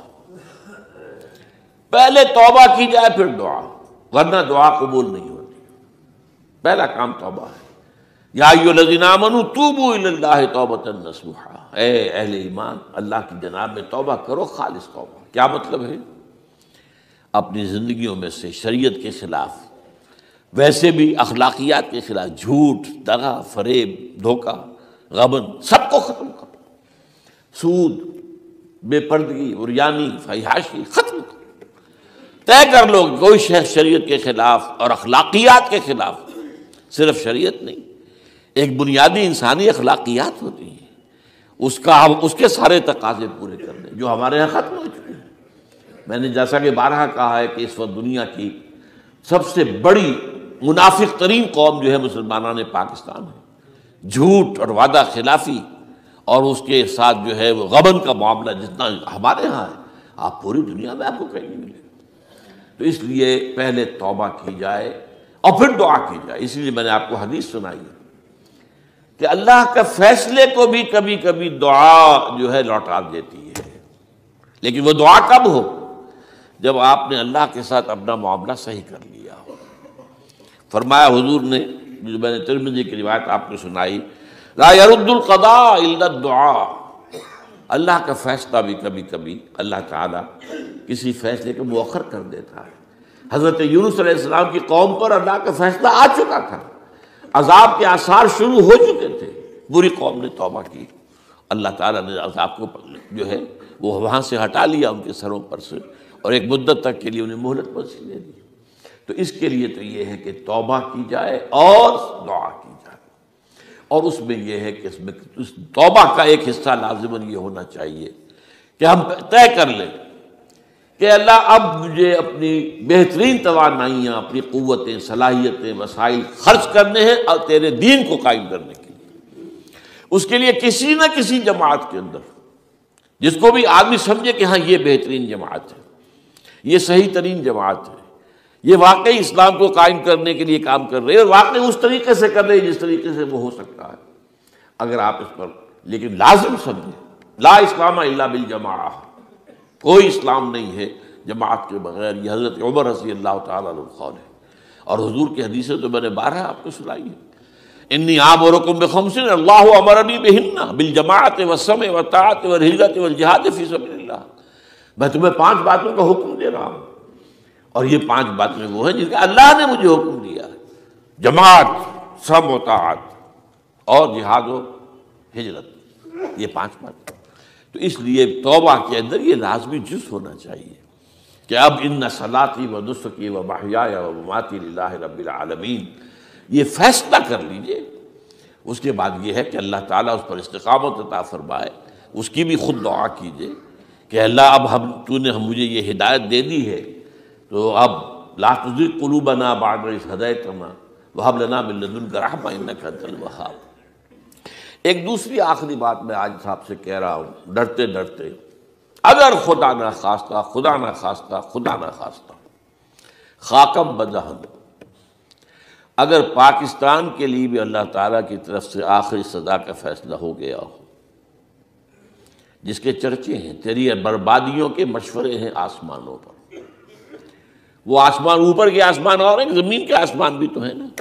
A: پہلے توبہ کی جائے پھر دعا، ورنہ دعا قبول نہیں ہوتی۔ پہلا کام توبہ ہے۔ یا ایھا الذین آمنوا توبوا الی اللہ توبۃ نصوحا، اے اہل ایمان اللہ کی جناب میں توبہ کرو، خالص توبہ۔ کیا مطلب ہے؟ اپنی زندگیوں میں سے شریعت کے خلاف، ویسے بھی اخلاقیات کے خلاف، جھوٹ، دغا، فریب، دھوکہ، غبن، سب کو ختم کرو۔ سود، بے پردگی، عریانی، فحاشی ختم کرو۔ طے کر لو کوئی شخص شریعت کے خلاف اور اخلاقیات کے خلاف، صرف شریعت نہیں، ایک بنیادی انسانی اخلاقیات ہوتی ہیں، اس کا ہم اس کے سارے تقاضے پورے کر دیں جو ہمارے یہاں ختم ہو چکے ہیں۔ میں نے جیسا کہ بارہا کہا ہے کہ اس وقت دنیا کی سب سے بڑی منافق ترین قوم جو ہے مسلمانان پاکستان ہے۔ جھوٹ اور وعدہ خلافی اور اس کے ساتھ جو ہے وہ غبن کا معاملہ جتنا ہمارے ہاں ہے، آپ پوری دنیا میں آپ کو کہیں نہیں ملے. تو اس لیے پہلے توبہ کی جائے اور پھر دعا کی جائے. اس لیے میں نے آپ کو حدیث سنائی ہے کہ اللہ کا فیصلے کو بھی کبھی کبھی دعا جو ہے لوٹا دیتی ہے، لیکن وہ دعا کب ہو؟ جب آپ نے اللہ کے ساتھ اپنا معاملہ صحیح کر لیا ہو. فرمایا حضور نے، جو میں نے ترمذی کی روایت آپ کو سنائی، لا يرد القضاء الا الدعاء. اللہ کا فیصلہ بھی کبھی کبھی اللہ تعالیٰ کسی فیصلے کو مؤخر کر دیتا ہے. حضرت یونس علیہ السلام کی قوم پر اللہ کا فیصلہ آ چکا تھا، عذاب کے آثار شروع ہو چکے تھے، پوری قوم نے توبہ کی، اللہ تعالیٰ نے عذاب کو جو ہے وہ وہاں سے ہٹا لیا ان کے سروں پر سے، اور ایک مدت تک کے لیے انہیں مہلت بخشی دے دی. تو اس کے لیے تو یہ ہے کہ توبہ کی جائے اور دعا کی جائے، اور اس میں یہ ہے کہ اس میں اس توبہ کا ایک حصہ لازماً یہ ہونا چاہیے کہ ہم طے کر لیں کہ اللہ اب مجھے اپنی بہترین توانائیاں، اپنی قوتیں، صلاحیتیں، وسائل خرچ کرنے ہیں اور تیرے دین کو قائم کرنے کے لیے. اس کے لیے کسی نہ کسی جماعت کے اندر، جس کو بھی آدمی سمجھے کہ ہاں یہ بہترین جماعت ہے، یہ صحیح ترین جماعت ہے، یہ واقعی اسلام کو قائم کرنے کے لیے کام کر رہے ہیں، اور واقعی اس طریقے سے کر رہے ہیں جس طریقے سے وہ ہو سکتا ہے. اگر آپ اس پر لیکن لازم سمجھیں، لا اسلام الا بالجماعہ، کوئی اسلام نہیں ہے جماعت کے بغیر. یہ حضرت عمر رضی اللہ تعالیٰ عنہ قول ہے، اور حضور کی حدیثیں تو میں نے بارہ آپ کو سنائی ہیں. انی آمرکم بخمس اللہ امرنی بہن بالجماعت والسمع والطاعت والہجرۃ والجہاد فی سبیل اللہ. میں تمہیں پانچ باتوں کا حکم دے رہا ہوں، اور یہ پانچ باتیں وہ ہیں جن کا اللہ نے مجھے حکم دیا ہے: جماعت، سمع و طاعت اور جہاد و ہجرت. یہ پانچ باتیں. تو اس لیے توبہ کے اندر یہ لازمی جز ہونا چاہیے کہ اب ان صلاتی و نسکی و محیای و مماتی للہ رب العالمین، یہ فیصلہ کر لیجئے. اس کے بعد یہ ہے کہ اللہ تعالیٰ اس پر استقامت عطا فرمائے. اس کی بھی خود دعا کیجئے کہ اللہ اب ہم تو نے ہم مجھے یہ ہدایت دے دی ہے، تو اب لا تزغ قلوبنا بعد اذ ہدیتنا وہب لنا من لدنک رحمۃ انک انت الوہاب. ایک دوسری آخری بات میں آج صاحب سے کہہ رہا ہوں، ڈرتے ڈرتے، اگر خدا نہ خواستہ خدا نہ خواستہ خدا نہ خواستہ خاکم بدہن، اگر پاکستان کے لیے بھی اللہ تعالیٰ کی طرف سے آخری سزا کا فیصلہ ہو گیا ہو، جس کے چرچے ہیں، تیری بربادیوں کے مشورے ہیں آسمانوں پر. وہ آسمان اوپر کے آسمان اور ہیں، زمین کے آسمان بھی تو ہیں نا.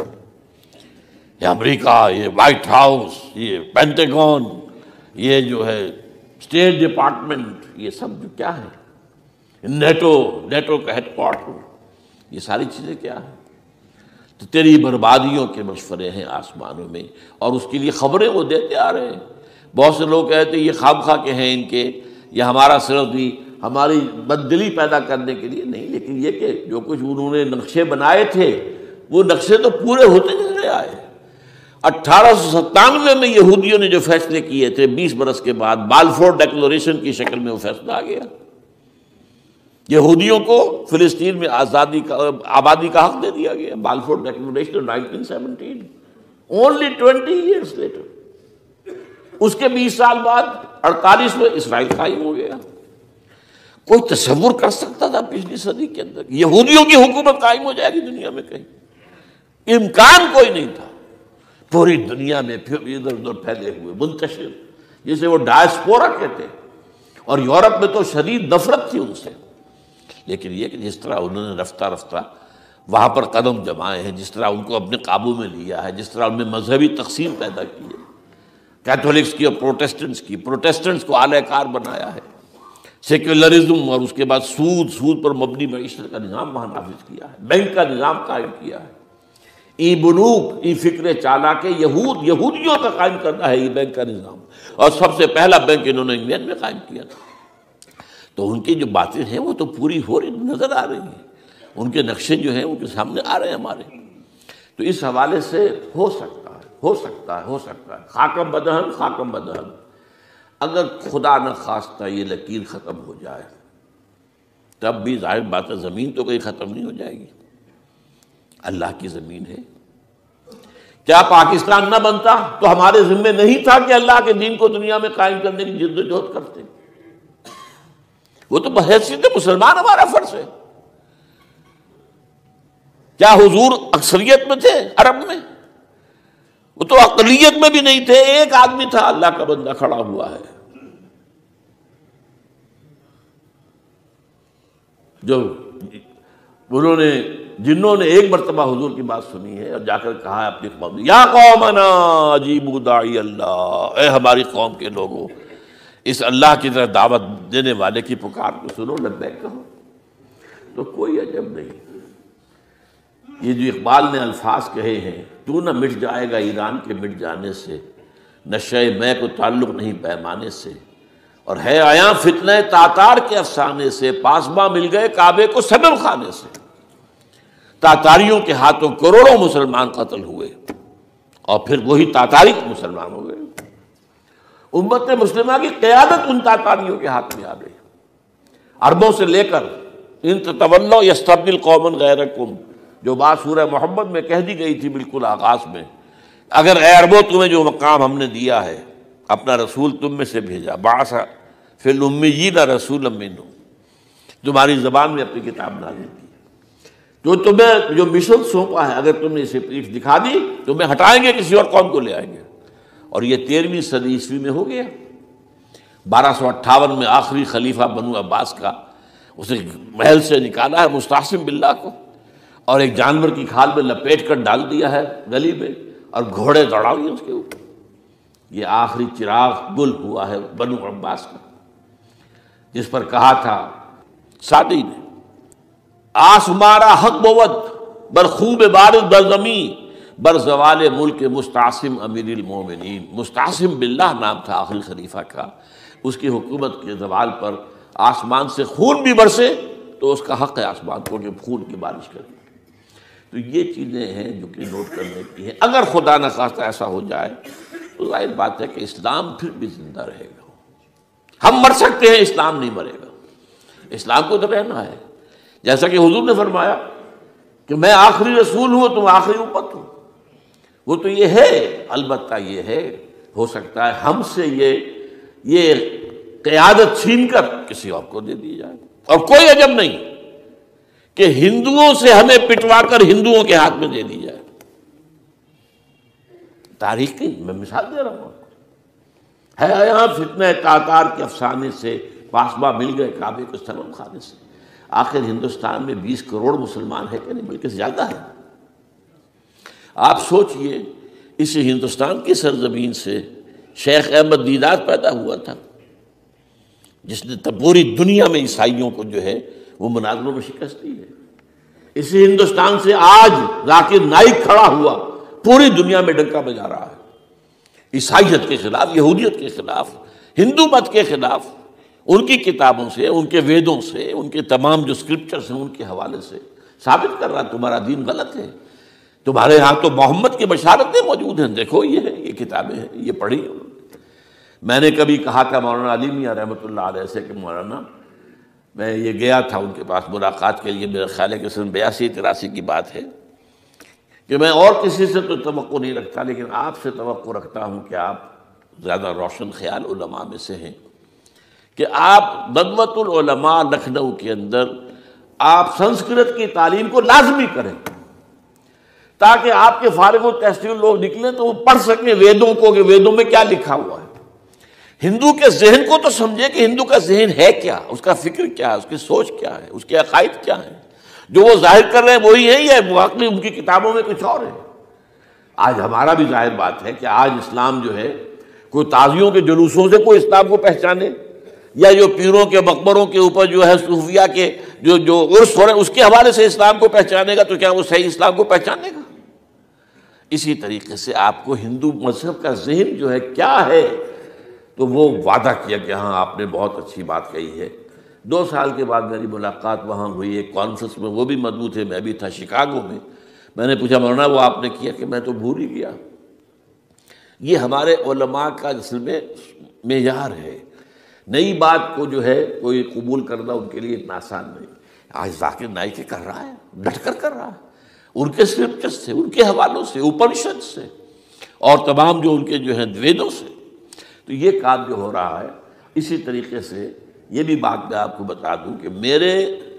A: یہ امریکہ، یہ وائٹ ہاؤس، یہ پینٹاگون، یہ جو ہے اسٹیٹ ڈپارٹمنٹ، یہ سب جو کیا ہے، نیٹو نیٹو کا ہیڈ کوارٹر، یہ ساری چیزیں کیا ہیں؟ تو تیری بربادیوں کے مشورے ہیں آسمانوں میں، اور اس کے لیے خبریں وہ دیتے آ رہے ہیں. بہت سے لوگ کہتے ہیں یہ خام خواہ کے ہیں ان کے، یہ ہمارا صرف بھی ہماری بددلی پیدا کرنے کے لیے نہیں، لیکن یہ کہ جو کچھ انہوں نے نقشے بنائے تھے وہ نقشے تو پورے ہوتے چلے آئے. اٹھارہ سو ستانوے میں یہودیوں نے جو فیصلے کیے تھے، بیس برس کے بعد بالفور ڈیکلریشن کی شکل میں وہ فیصلہ آ گیا. یہودیوں کو فلسطین میں آزادی کا آبادی کا حق دے دیا گیا. Balfour declaration nineteen seventeen, only twenty years later. اس کے بیس سال بعد اڑتالیس میں اسرائیل قائم ہو گیا. کوئی تصور کر سکتا تھا پچھلی صدی کے اندر یہودیوں کی حکومت قائم ہو جائے گی دنیا میں؟ کہیں امکان کوئی نہیں تھا. پوری دنیا میں پھر ادھر ادھر پھیلے ہوئے، منتشر، جسے وہ ڈائسپورا کہتے ہیں، اور یورپ میں تو شدید نفرت تھی ان سے. لیکن یہ کہ جس طرح انہوں نے رفتہ رفتہ وہاں پر قدم جمائے ہیں، جس طرح ان کو اپنے قابو میں لیا ہے، جس طرح ان میں مذہبی تقسیم پیدا کی ہے، کیتھولکس کی اور پروٹیسٹنٹس کی، پروٹیسٹنٹس کو اعلی کار بنایا ہے، سیکولرزم اور اس کے بعد سود سود پر مبنی معیشت کا نظام وہاں نافذ کیا ہے، بینک کا نظام قائم کیا ہے. ای بنوک، ای فکر چالاک یہود، یہودیوں کا قائم کرنا ہے ای بینک کا نظام، اور سب سے پہلا بینک انہوں نے انگلینڈ میں قائم کیا تھا. تو ان کی جو باتیں ہیں وہ تو پوری ہو رہی نظر آ رہی ہیں، ان کے نقشے جو ہیں ان کے سامنے آ رہے ہیں ہمارے. تو اس حوالے سے ہو سکتا ہے ہو سکتا ہے ہو سکتا ہے خاکم بدہن خاکم بدہن اگر خدا نہ خواستہ یہ لکیر ختم ہو جائے، تب بھی ظاہر بات ہے زمین تو کہیں ختم نہیں ہو جائے گی، اللہ کی زمین ہے. کیا پاکستان نہ بنتا تو ہمارے ذمے نہیں تھا کہ اللہ کے دین کو دنیا میں قائم کرنے کی جد و جہد کرتے؟ وہ تو بحیثیت مسلمان ہمارا فرض ہے۔ کیا حضور اکثریت میں تھے عرب میں؟ وہ تو اقلیت میں بھی نہیں تھے، ایک آدمی تھا اللہ کا بندہ کھڑا ہوا ہے جو انہوں نے جنہوں نے ایک مرتبہ حضور کی بات سنی ہے اور جا کر کہا ہے اپنی قوم، یا قومنا اجیبوا داعی اللہ، اے ہماری قوم کے لوگوں اس اللہ کی طرف دعوت دینے والے کی پکار کو سنو، لبیک کہو۔ تو کوئی عجب نہیں، یہ جو اقبال نے الفاظ کہے ہیں، تو نہ مٹ جائے گا ایران کے مٹ جانے سے، نشہ میں کو تعلق نہیں پیمانے سے، اور ہے آیا فتنہ تاتار کے افسانے سے، پاسباں مل گئے کعبے کو سبب خانے سے۔ تاتاریوں کے ہاتھوں کروڑوں مسلمان قتل ہوئے اور پھر وہی تاتاری مسلمان ہو گئے۔ امت مسلمہ کی قیادت ان تاتاریوں کے ہاتھ میں آ گئی، عربوں سے لے کر ان تتولوا یستبدل قوما غیرکم، جو بات سورہ محمد میں کہہ دی گئی تھی بالکل آغاز میں، اگر اے عربوں تمہیں جو مقام ہم نے دیا ہے، اپنا رسول تم میں سے بھیجا، بعث فی الامیین رسولا منہم، تمہاری زبان میں اپنی کتاب نازل کی، جو تمہیں جو مشن سونپا ہے اگر تم نے اسے پیٹھ دکھا دی تمہیں ہٹائیں گے، کسی اور قوم کو لے آئیں گے۔ اور یہ تیرہویں صدی عیسوی میں ہو گیا۔ بارہ سو اٹھاون میں آخری خلیفہ بنو عباس کا اسے محل سے نکالا ہے مستعصم باللہ کو، اور ایک جانور کی کھال میں لپیٹ کر ڈال دیا ہے گلی میں، اور گھوڑے دوڑا دیے اس کے اوپر۔ یہ آخری چراغ گل ہوا ہے بنو عباس کا، جس پر کہا تھا سعدی نے، آس ہمارا حق بود بر خوب بارد بر زمین بر زوال ملک مستعصم امیر المومنین۔ مستعصم باللہ نام تھا آخری خلیفہ کا، اس کی حکومت کے زوال پر آسمان سے خون بھی برسے تو اس کا حق ہے آسمان کو کہ خون کی بارش کرے۔ تو یہ چیزیں ہیں جو کہ نوٹ کرنے کی ہیں۔ اگر خدا نہ خواستہ ایسا ہو جائے تو ظاہر بات ہے کہ اسلام پھر بھی زندہ رہے گا۔ ہم مر سکتے ہیں، اسلام نہیں مرے گا، اسلام کو تو رہنا ہے۔ جیسا کہ حضور نے فرمایا کہ میں آخری رسول ہوں، تم آخری امت ہو، وہ تو یہ ہے، البتہ یہ ہے ہو سکتا ہے ہم سے یہ یہ قیادت چھین کر کسی اور کو دے دی جائے، اور کوئی عجب نہیں کہ ہندوؤں سے ہمیں پٹوا کر ہندوؤں کے ہاتھ میں دے دی جائے۔ تاریخ کی میں مثال دے رہا ہوں، ہے یہاں فتنہ تاتار کے افسانے سے پاسباں مل گئے کعبے کو سبب خانے سے۔ آخر ہندوستان میں بیس کروڑ مسلمان ہے کہ نہیں، بلکہ زیادہ ہے۔ آپ سوچئے اس ہندوستان کی سرزمین سے شیخ احمد دیدات پیدا ہوا تھا، جس نے پوری دنیا میں عیسائیوں کو جو ہے وہ مناظروں میں شکست دی ہے۔ اسی ہندوستان سے آج ذاکر نائک کھڑا ہوا، پوری دنیا میں ڈنکا بجا رہا ہے، عیسائیت کے خلاف، یہودیت کے خلاف، ہندو مت کے خلاف، ان کی کتابوں سے، ان کے ویدوں سے، ان کے تمام جو اسکرپچرز ہیں ان کے حوالے سے ثابت کر رہا تمہارا دین غلط ہے، تمہارے ہاں تو محمد کی بشارتیں موجود ہیں، دیکھو یہ ہے، یہ کتابیں ہیں، یہ پڑھی۔ میں نے کبھی کہا تھا مولانا علی میاں رحمۃ اللہ علیہ سے کہ مولانا میں یہ گیا تھا ان کے پاس ملاقات کے لیے، میرا خیال ہے کہ سن بیاسی تراسی کی بات ہے، کہ میں اور کسی سے تو توقع نہیں رکھتا لیکن آپ سے توقع رکھتا ہوں کہ آپ زیادہ روشن خیال علماء میں سے ہیں، کہ آپ ندوۃ العلماء لکھنؤ کے اندر آپ سنسکرت کی تعلیم کو لازمی کریں، تاکہ آپ کے فارغ التحصیل لوگ نکلیں تو وہ پڑھ سکیں ویدوں کو کہ ویدوں میں کیا لکھا ہوا ہے، ہندو کے ذہن کو تو سمجھے کہ ہندو کا ذہن ہے کیا، اس کا فکر کیا ہے، اس کی سوچ کیا ہے، اس کے عقائد کیا ہیں، جو وہ ظاہر کر رہے ہیں وہی ہے یا واقعی ان کی کتابوں میں کچھ اور ہے۔ آج ہمارا بھی ظاہر بات ہے کہ آج اسلام جو ہے کوئی تازیوں کے جلوسوں سے کوئی اسلام کو پہچانے، یا جو پیروں کے مقبروں کے اوپر جو ہے صوفیہ کے جو جو عرس ہو رہے ہیں اس کے حوالے سے اسلام کو پہچانے گا تو کیا وہ صحیح اسلام کو پہچانے گا؟ اسی طریقے سے آپ کو ہندو مذہب کا ذہن جو ہے کیا ہے، تو وہ وعدہ کیا کہ ہاں آپ نے بہت اچھی بات کہی ہے۔ دو سال کے بعد میری ملاقات وہاں ہوئی ایک کانفرنس میں، وہ بھی موجود تھے، میں بھی تھا شکاگو میں۔ میں نے پوچھا مولانا وہ آپ نے کیا؟ کہ میں تو بھول ہی گیا۔ یہ ہمارے علماء کا اصل میں معیار ہے، نئی بات کو جو ہے کوئی قبول کرنا ان کے لیے اتنا آسان نہیں۔ آج ذاکر نائک کر رہا ہے، ڈٹ کر کر رہا ہے، ان کے اسکرپچر سے، ان کے حوالوں سے، اپنشد سے، اور تمام جو ان کے جو ہیں ویدوں سے۔ تو یہ کام جو ہو رہا ہے، اسی طریقے سے یہ بھی بات میں آپ کو بتا دوں کہ میرے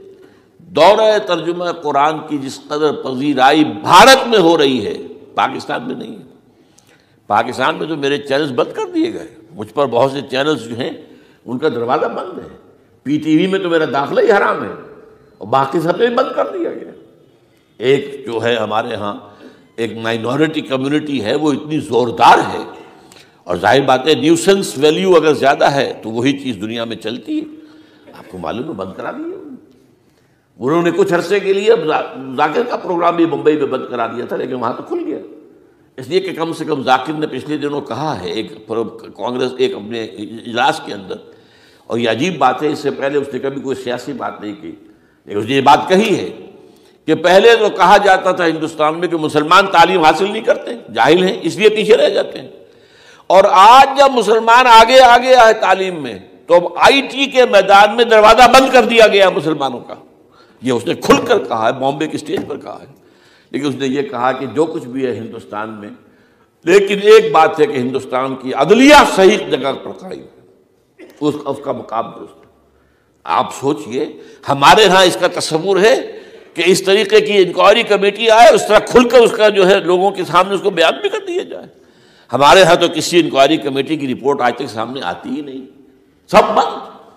A: دورہ ترجمہ قرآن کی جس قدر پذیرائی بھارت میں ہو رہی ہے پاکستان میں نہیں ہے۔ پاکستان میں تو میرے چینلز بند کر دیے گئے، مجھ پر بہت سے چینلز جو ہیں ان کا دروازہ بند ہے، پی ٹی وی میں تو میرا داخلہ ہی حرام ہے، اور باقی سب نے بند کر دیا گیا۔ ایک جو ہے ہمارے ہاں ایک مائنورٹی کمیونٹی ہے، وہ اتنی زوردار ہے، اور ظاہر بات ہے نیوسنس ویلیو اگر زیادہ ہے تو وہی چیز دنیا میں چلتی ہے۔ آپ کو معلوم ہے بند کرا دیا انہوں نے کچھ عرصے کے لیے، ذاکر کا پروگرام بھی ممبئی میں بند کرا دیا تھا، لیکن وہاں تو کھل گیا، اس لیے کہ کم سے کم ذاکر نے پچھلے دنوں کہا ہے ایک کانگریس ایک اپنے اجلاس کے اندر، اور یہ عجیب بات ہے، اس سے پہلے اس نے کبھی کوئی سیاسی بات نہیں کی، لیکن اس نے یہ بات کہی ہے کہ پہلے تو کہا جاتا تھا ہندوستان میں کہ مسلمان تعلیم حاصل نہیں کرتے، جاہل ہیں، اس لیے پیچھے رہ جاتے ہیں، اور آج جب مسلمان آگے آگے آئے تعلیم میں تو اب آئی ٹی کے میدان میں دروازہ بند کر دیا گیا مسلمانوں کا۔ یہ اس نے کھل کر کہا ہے، بامبے کی اسٹیج پر کہا ہے، لیکن اس نے یہ کہا کہ جو کچھ بھی ہے ہندوستان میں، لیکن ایک بات ہے کہ ہندوستان کی عدلیہ صحیح جگہ پر قائم ہے، اس اس کا مقام درست ہے۔ آپ سوچئے ہمارے ہاں اس کا تصور ہے کہ اس طریقے کی انکوائری کمیٹی آئے، اس طرح کھل کر اس کا جو ہے لوگوں کے سامنے اس کو بیان بھی کر دیا جائے۔ ہمارے ہاں تو کسی انکوائری کمیٹی کی رپورٹ آج تک سامنے آتی ہی نہیں، سب بند،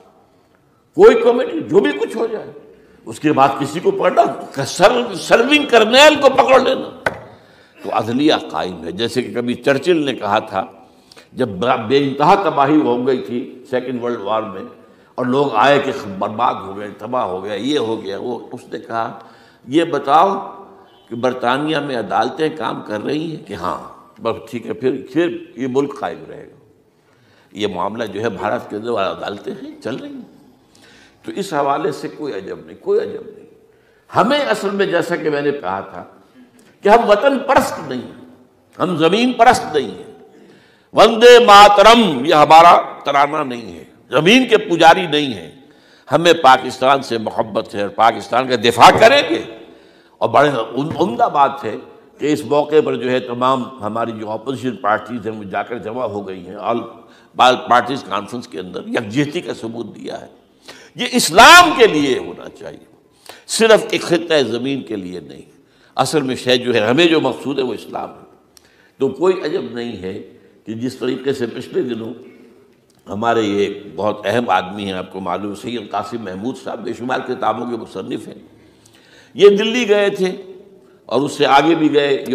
A: کوئی کمیٹی جو بھی کچھ ہو جائے، اس کے بعد کسی کو پکڑنا، سرونگ کرنیل کو پکڑ لینا، تو عدلیہ قائم ہے۔ جیسے کہ کبھی چرچل نے کہا تھا جب بے انتہا تباہی ہو گئی تھی سیکنڈ ورلڈ وار میں، اور لوگ آئے کہ برباد ہو گئے، تباہ ہو گیا، یہ ہو گیا وہ، اس نے کہا یہ بتاؤ کہ برطانیہ میں عدالتیں کام کر رہی ہیں کہ ہاں، بس ٹھیک ہے، پھر پھر یہ ملک قائم رہے گا۔ یہ معاملہ جو ہے بھارت کے اندر عدالتیں ہیں چل رہی ہیں، تو اس حوالے سے کوئی عجب نہیں، کوئی عجب نہیں۔ ہمیں اصل میں جیسا کہ میں نے کہا تھا کہ ہم وطن پرست نہیں ہیں، ہم زمین پرست نہیں ہیں، وندے ماترم یہ ہمارا ترانہ نہیں ہے، زمین کے پجاری نہیں ہیں، ہمیں پاکستان سے محبت ہے اور پاکستان کا دفاع کریں گے۔ اور بڑے عمدہ بات ہے کہ اس موقع پر جو ہے تمام ہماری جو اپوزیشن پارٹیز ہیں وہ جا کر جمع ہو گئی ہیں، آل پارٹیز کانفرنس کے اندر یکجہتی کا ثبوت دیا ہے۔ یہ اسلام کے لیے ہونا چاہیے، صرف ایک خطہ زمین کے لیے نہیں، اصل میں شے جو ہے ہمیں جو مقصود ہے وہ اسلام ہے۔ تو کوئی عجب نہیں ہے کہ جس طریقے سے پچھلے دنوں ہمارے یہ بہت اہم آدمی ہیں، آپ کو معلوم سید قاسم محمود صاحب بے شمار کتابوں کے مصنف ہیں، یہ دلی گئے تھے اور اس سے آگے بھی گئے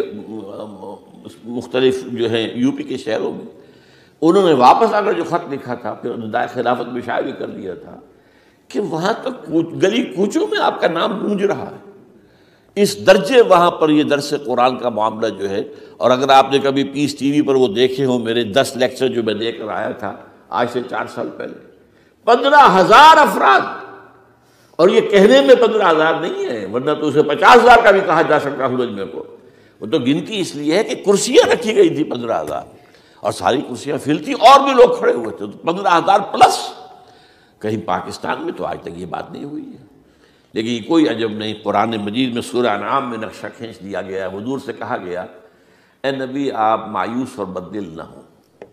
A: مختلف جو ہیں یو پی کے شہروں میں، انہوں نے واپس آ کر جو خط لکھا تھا، پھر ندائے خلافت میں شائع بھی کر دیا تھا کہ وہاں تک گلی کوچوں میں آپ کا نام گونج رہا ہے، اس درجے وہاں پر یہ درس قرآن کا معاملہ جو ہے۔ اور اگر آپ نے کبھی پیس ٹی وی پر وہ دیکھے ہوں میرے دس لیکچر جو میں دے کر آیا تھا آج سے چار سال پہلے، پندرہ ہزار افراد، اور یہ کہنے میں پندرہ ہزار نہیں ہے، ورنہ تو اسے پچاس ہزار کا بھی کہا جا سکتا سورج میں کو، وہ تو گنتی اس لیے ہے کہ کرسیاں رکھی گئی تھی پندرہ ہزار، اور ساری کرسیاں فل تھی اور بھی لوگ کھڑے ہوئے تھے، تو پندرہ ہزار پلس۔ کہیں پاکستان میں تو آج تک یہ بات نہیں ہوئی ہے، لیکن یہ کوئی عجب نہیں، قرآن مجید میں سورہ انعام میں نقشہ کھینچ دیا گیا ہے، حضور سے کہا گیا اے نبی آپ مایوس اور بددل نہ ہوں،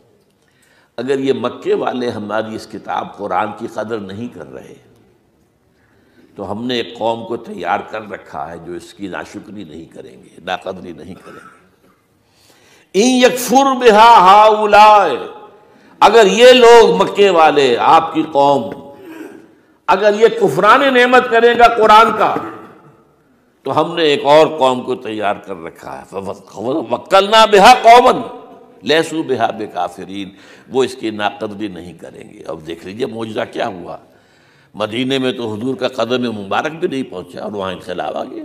A: اگر یہ مکے والے ہماری اس کتاب قرآن کی قدر نہیں کر رہے تو ہم نے ایک قوم کو تیار کر رکھا ہے جو اس کی ناشکری نہیں کریں گے، ناقدری نہیں کریں گے۔ ان یکفر بہا ہؤلاء، اگر یہ لوگ مکے والے آپ کی قوم اگر یہ کفران نعمت کرے گا قرآن کا تو ہم نے ایک اور قوم کو تیار کر رکھا ہے، وَوَكَّلْنَا بِهَا قَوْمًا لَيْسُوا بِهَا بِكَافِرِينَ، وہ اس کی ناقدری نہیں کریں گے۔ اب دیکھ لیجئے معجزہ کیا ہوا، مدینے میں تو حضور کا قدم مبارک بھی نہیں پہنچا اور وہاں انقلاب آ گیا۔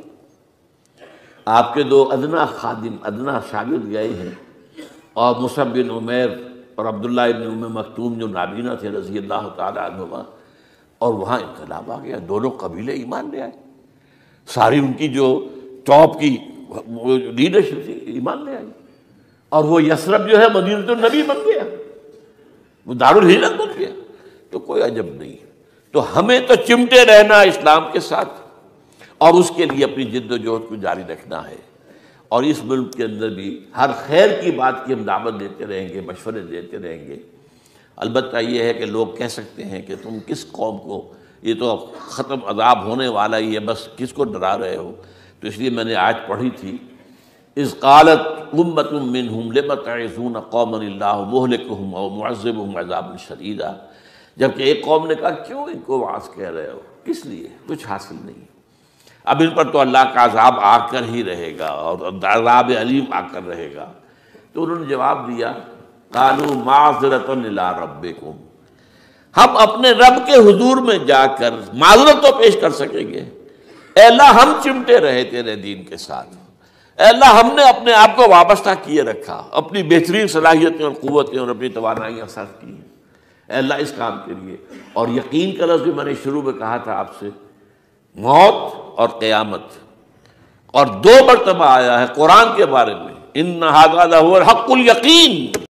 A: آپ کے دو ادنا خادم، ادنا شاگرد گئے ہیں، اور مصعب بن عمیر اور عبداللہ ابن ام مکتوم جو نابینا تھے رضی اللہ تعالیٰ عنہما، اور وہاں انقلاب آ گیا، دونوں قبیلے ایمان لے آئے، ساری ان کی جو ٹاپ کی لیڈرشپ تھی ایمان لے آئی، اور وہ یثرب جو ہے مدینۃ النبی بن گیا، وہ دارالہجرت بن گیا۔ تو کوئی عجب نہیں، تو ہمیں تو چمٹے رہنا اسلام کے ساتھ، اور اس کے لیے اپنی جد و جہد کو جاری رکھنا ہے، اور اس ملک کے اندر بھی ہر خیر کی بات کی ہم دعوت دیتے رہیں گے، مشورے دیتے رہیں گے۔ البتہ یہ ہے کہ لوگ کہہ سکتے ہیں کہ تم کس قوم کو، یہ تو ختم عذاب ہونے والا ہی ہے، بس کس کو ڈرا رہے ہو؟ تو اس لیے میں نے آیت پڑھی تھی، اذ قالت امۃ منہم لم تعظون قوما اللہ مہلکہم او معذبہم عذابا شدیدا، جبکہ ایک قوم نے کہا کیوں ان کو واعظ کہہ رہے ہو، کس لیے؟ کچھ حاصل نہیں، اب ان پر تو اللہ کا عذاب آ کر ہی رہے گا اور عذاب علیم آ کر رہے گا۔ تو انہوں نے جواب دیا قالوا معذرۃ الی ربکم، ہم اپنے رب کے حضور میں جا کر معذرت تو پیش کر سکیں گے، اے اللہ ہم چمٹے رہے تیرے دین کے ساتھ، اے اللہ ہم نے اپنے آپ کو وابستہ کیے رکھا، اپنی بہترین صلاحیتیں اور قوتیں اور اپنی توانائیاں صرف کی ہیں اے اللہ اس کام کے لیے۔ اور یقین کا لفظ بھی میں نے شروع میں کہا تھا آپ سے، موت اور قیامت، اور دو مرتبہ آیا ہے قرآن کے بارے میں، ان ھذا لھو الحق الیقین،